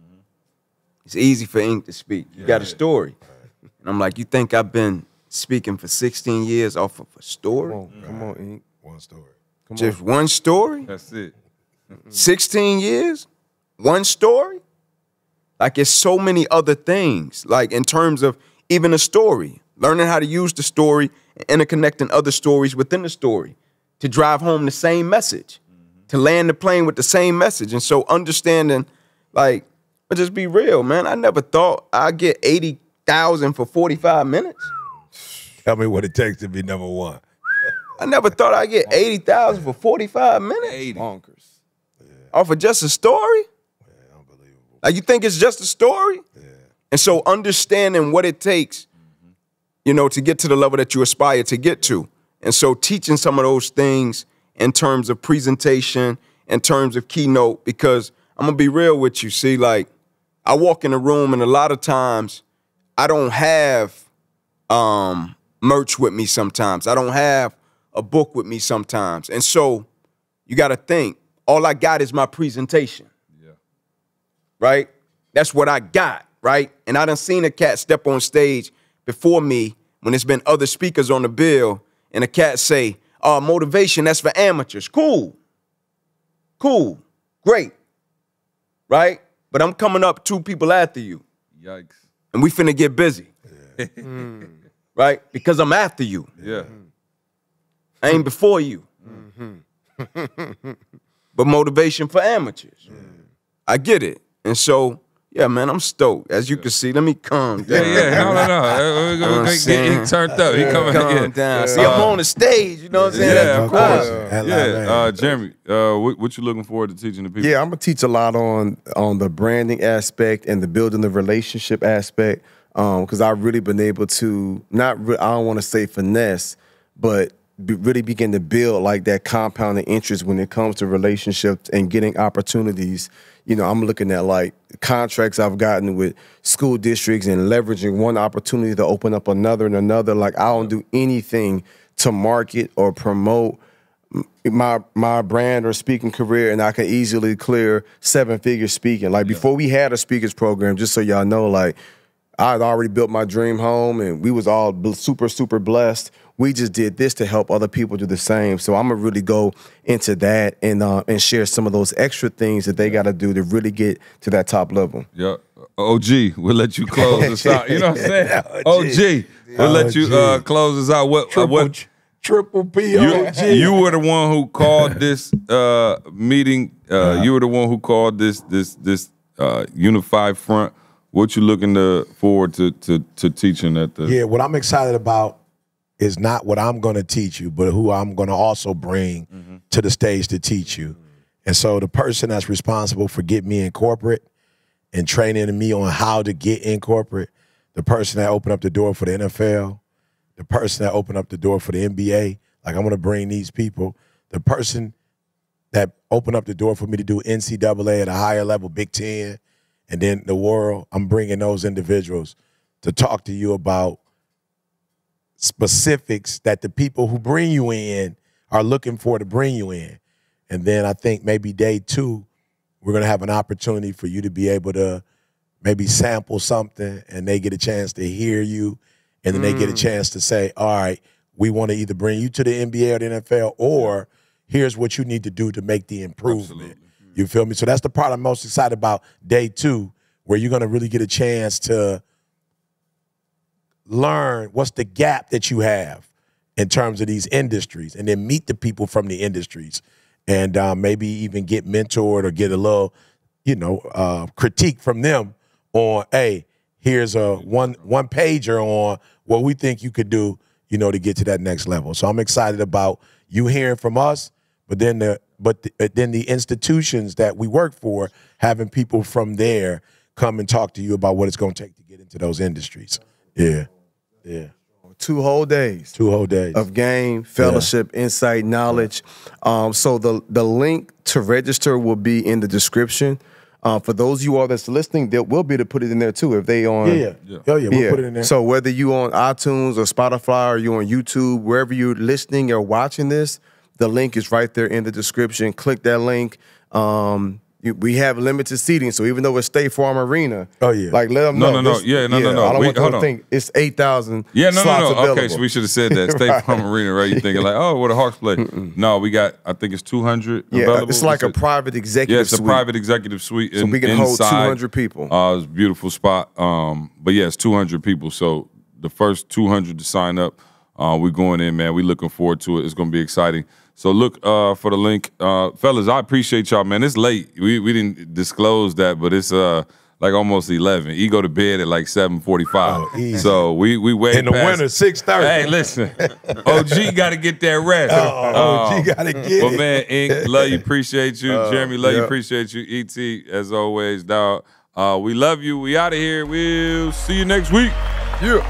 It's easy for Ink to speak. You got a story. And I'm like, you think I've been speaking for sixteen years off of a story? Come on, come on, Ink. One story. Come Just one story? That's it. sixteen years? One story? Like, it's so many other things, like in terms of even a story, learning how to use the story and interconnecting other stories within the story to drive home the same message, to land the plane with the same message. And so understanding, like, but just be real, man. I never thought I'd get eighty thousand for forty-five minutes. Tell me what it takes to be number one. I never thought I'd get eighty thousand for forty-five minutes. Bonkers. Off of just a story? Like, you think it's just a story? Yeah. And so understanding what it takes, you know, to get to the level that you aspire to get to. And so teaching some of those things in terms of presentation, in terms of keynote, because I'm going to be real with you. See, like, I walk in a room and a lot of times I don't have um, merch with me sometimes. I don't have a book with me sometimes. And so you got to think, all I got is my presentation. Right? That's what I got, right? And I done seen a cat step on stage before me when there's been other speakers on the bill, and a cat say, uh, motivation, that's for amateurs. Cool. Cool. Great. Right? But I'm coming up two people after you. Yikes. And we finna get busy. mm. Right? Because I'm after you. Yeah. I ain't before you. Mm-hmm. But motivation for amateurs. Mm. I get it. And so, yeah, man, I'm stoked. As you can see, let me calm down. Yeah, yeah, no, no, no. We're know what gonna I'm get, saying? get turned up. He coming Calm yeah. down. Yeah. See, I'm on the stage. You know what I'm saying? Yeah, That's of the course. vibe. That Yeah, line, uh, Jeremy, uh, what, what you looking forward to teaching the people? Yeah, I'm gonna teach a lot on on the branding aspect and the building the relationship aspect, because I've really been able to not. Re- I don't want to say finesse, but be, really begin to build like that compounding interest when it comes to relationships and getting opportunities. You know, I'm looking at like contracts I've gotten with school districts and leveraging one opportunity to open up another and another. Like I don't do anything to market or promote my my brand or speaking career, and I can easily clear seven figures speaking. Like yeah. before we had a speakers program, just so y'all know, like I had already built my dream home and we was all super, super blessed. We just did this to help other people do the same. So I'm gonna really go into that and uh, and share some of those extra things that they gotta do to really get to that top level. Yeah. O G, we'll let you close us out. You know what I'm saying? O G, we'll let you uh, close us out. What, Triple, uh, what triple P O G. You, you were the one who called this uh, meeting. Uh, uh-huh. You were the one who called this this this uh, unified front. What you looking to forward to to to teaching at the? Yeah, what I'm excited about is not what I'm going to teach you, but who I'm going to also bring mm-hmm. to the stage to teach you. Mm-hmm. And so the person that's responsible for getting me in corporate and training me on how to get in corporate, the person that opened up the door for the N F L, the person that opened up the door for the N B A, like I'm going to bring these people, the person that opened up the door for me to do N C double A at a higher level, Big Ten, and then the world, I'm bringing those individuals to talk to you about specifics that the people who bring you in are looking for to bring you in. And then I think maybe day two, we're going to have an opportunity for you to be able to maybe sample something and they get a chance to hear you. And then mm. they get a chance to say, all right, we want to either bring you to the N B A or the N F L, or here's what you need to do to make the improvement. Absolutely. You feel me? So that's the part I'm most excited about, day two, where you're going to really get a chance to learn what's the gap that you have in terms of these industries, and then meet the people from the industries, and uh, maybe even get mentored or get a little, you know, uh, critique from them on, hey, here's a one one pager on what we think you could do, you know, to get to that next level. So I'm excited about you hearing from us, but then the but the, then the institutions that we work for, having people from there come and talk to you about what it's going to take to get into those industries. Yeah. Yeah. Two whole days. Two whole days. Of game, fellowship, yeah. insight, knowledge. Um, so the, the link to register will be in the description. Uh, for those of you all that's listening, they will be able to put it in there too. If they on, yeah, yeah, yeah, oh, yeah, we'll yeah. put it in there. So whether you on iTunes or Spotify or you on YouTube, wherever you're listening or watching this, the link is right there in the description. Click that link. Um, you, we have limited seating, so even though it's State Farm Arena, oh yeah, like let them no, know. No, no, no, yeah, no, yeah, no, no. I don't we, want them to think it's eight thousand. Yeah, no, slots no, no. available. Okay, so we should have said that State Farm Arena, right? You thinking like, oh, what the Hawks play? Mm-mm. No, we got. I think it's two hundred. Yeah, available. It's like it's a private executive. Yeah, it's suite. a private executive suite. So in, we can inside. hold two hundred people. Uh, it's a beautiful spot. Um, but yeah, it's two hundred people. So the first two hundred to sign up, uh, we're going in, man. We're looking forward to it. It's going to be exciting. So look uh, for the link. Uh, fellas, I appreciate y'all, man. It's late. We we didn't disclose that, but it's uh like almost eleven. He go to bed at like seven forty-five. Oh, so we we wait. In the past. winter, six thirty. Hey, listen. O G got to get that rest. Oh, O G got to get well, it. man, Ink, love you, appreciate you. Uh, Jeremy, love yeah. you, appreciate you. E T, as always, dog. Uh, we love you. We out of here. We'll see you next week. Yeah.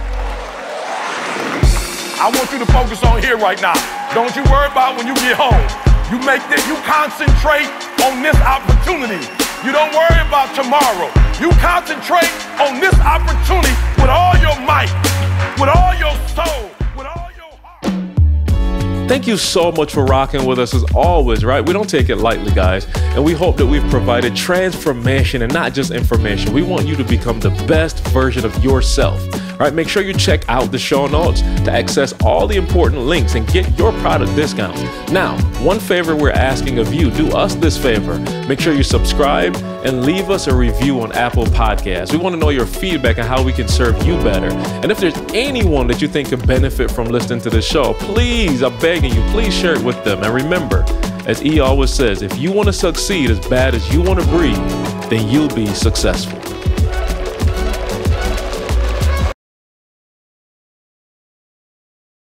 I want you to focus on here right now. Don't you worry about when you get home. You make this, you concentrate on this opportunity. You don't worry about tomorrow. You concentrate on this opportunity with all your might, with all your soul, with all your heart. Thank you so much for rocking with us as always, right? We don't take it lightly, guys. And we hope that we've provided transformation and not just information. We want you to become the best version of yourself. All right, make sure you check out the show notes to access all the important links and get your product discounts. Now, one favor we're asking of you, do us this favor. Make sure you subscribe and leave us a review on Apple Podcasts. We want to know your feedback on how we can serve you better. And if there's anyone that you think could benefit from listening to this show, please, I'm begging you, please share it with them. And remember, as E always says, if you want to succeed as bad as you want to breathe, then you'll be successful.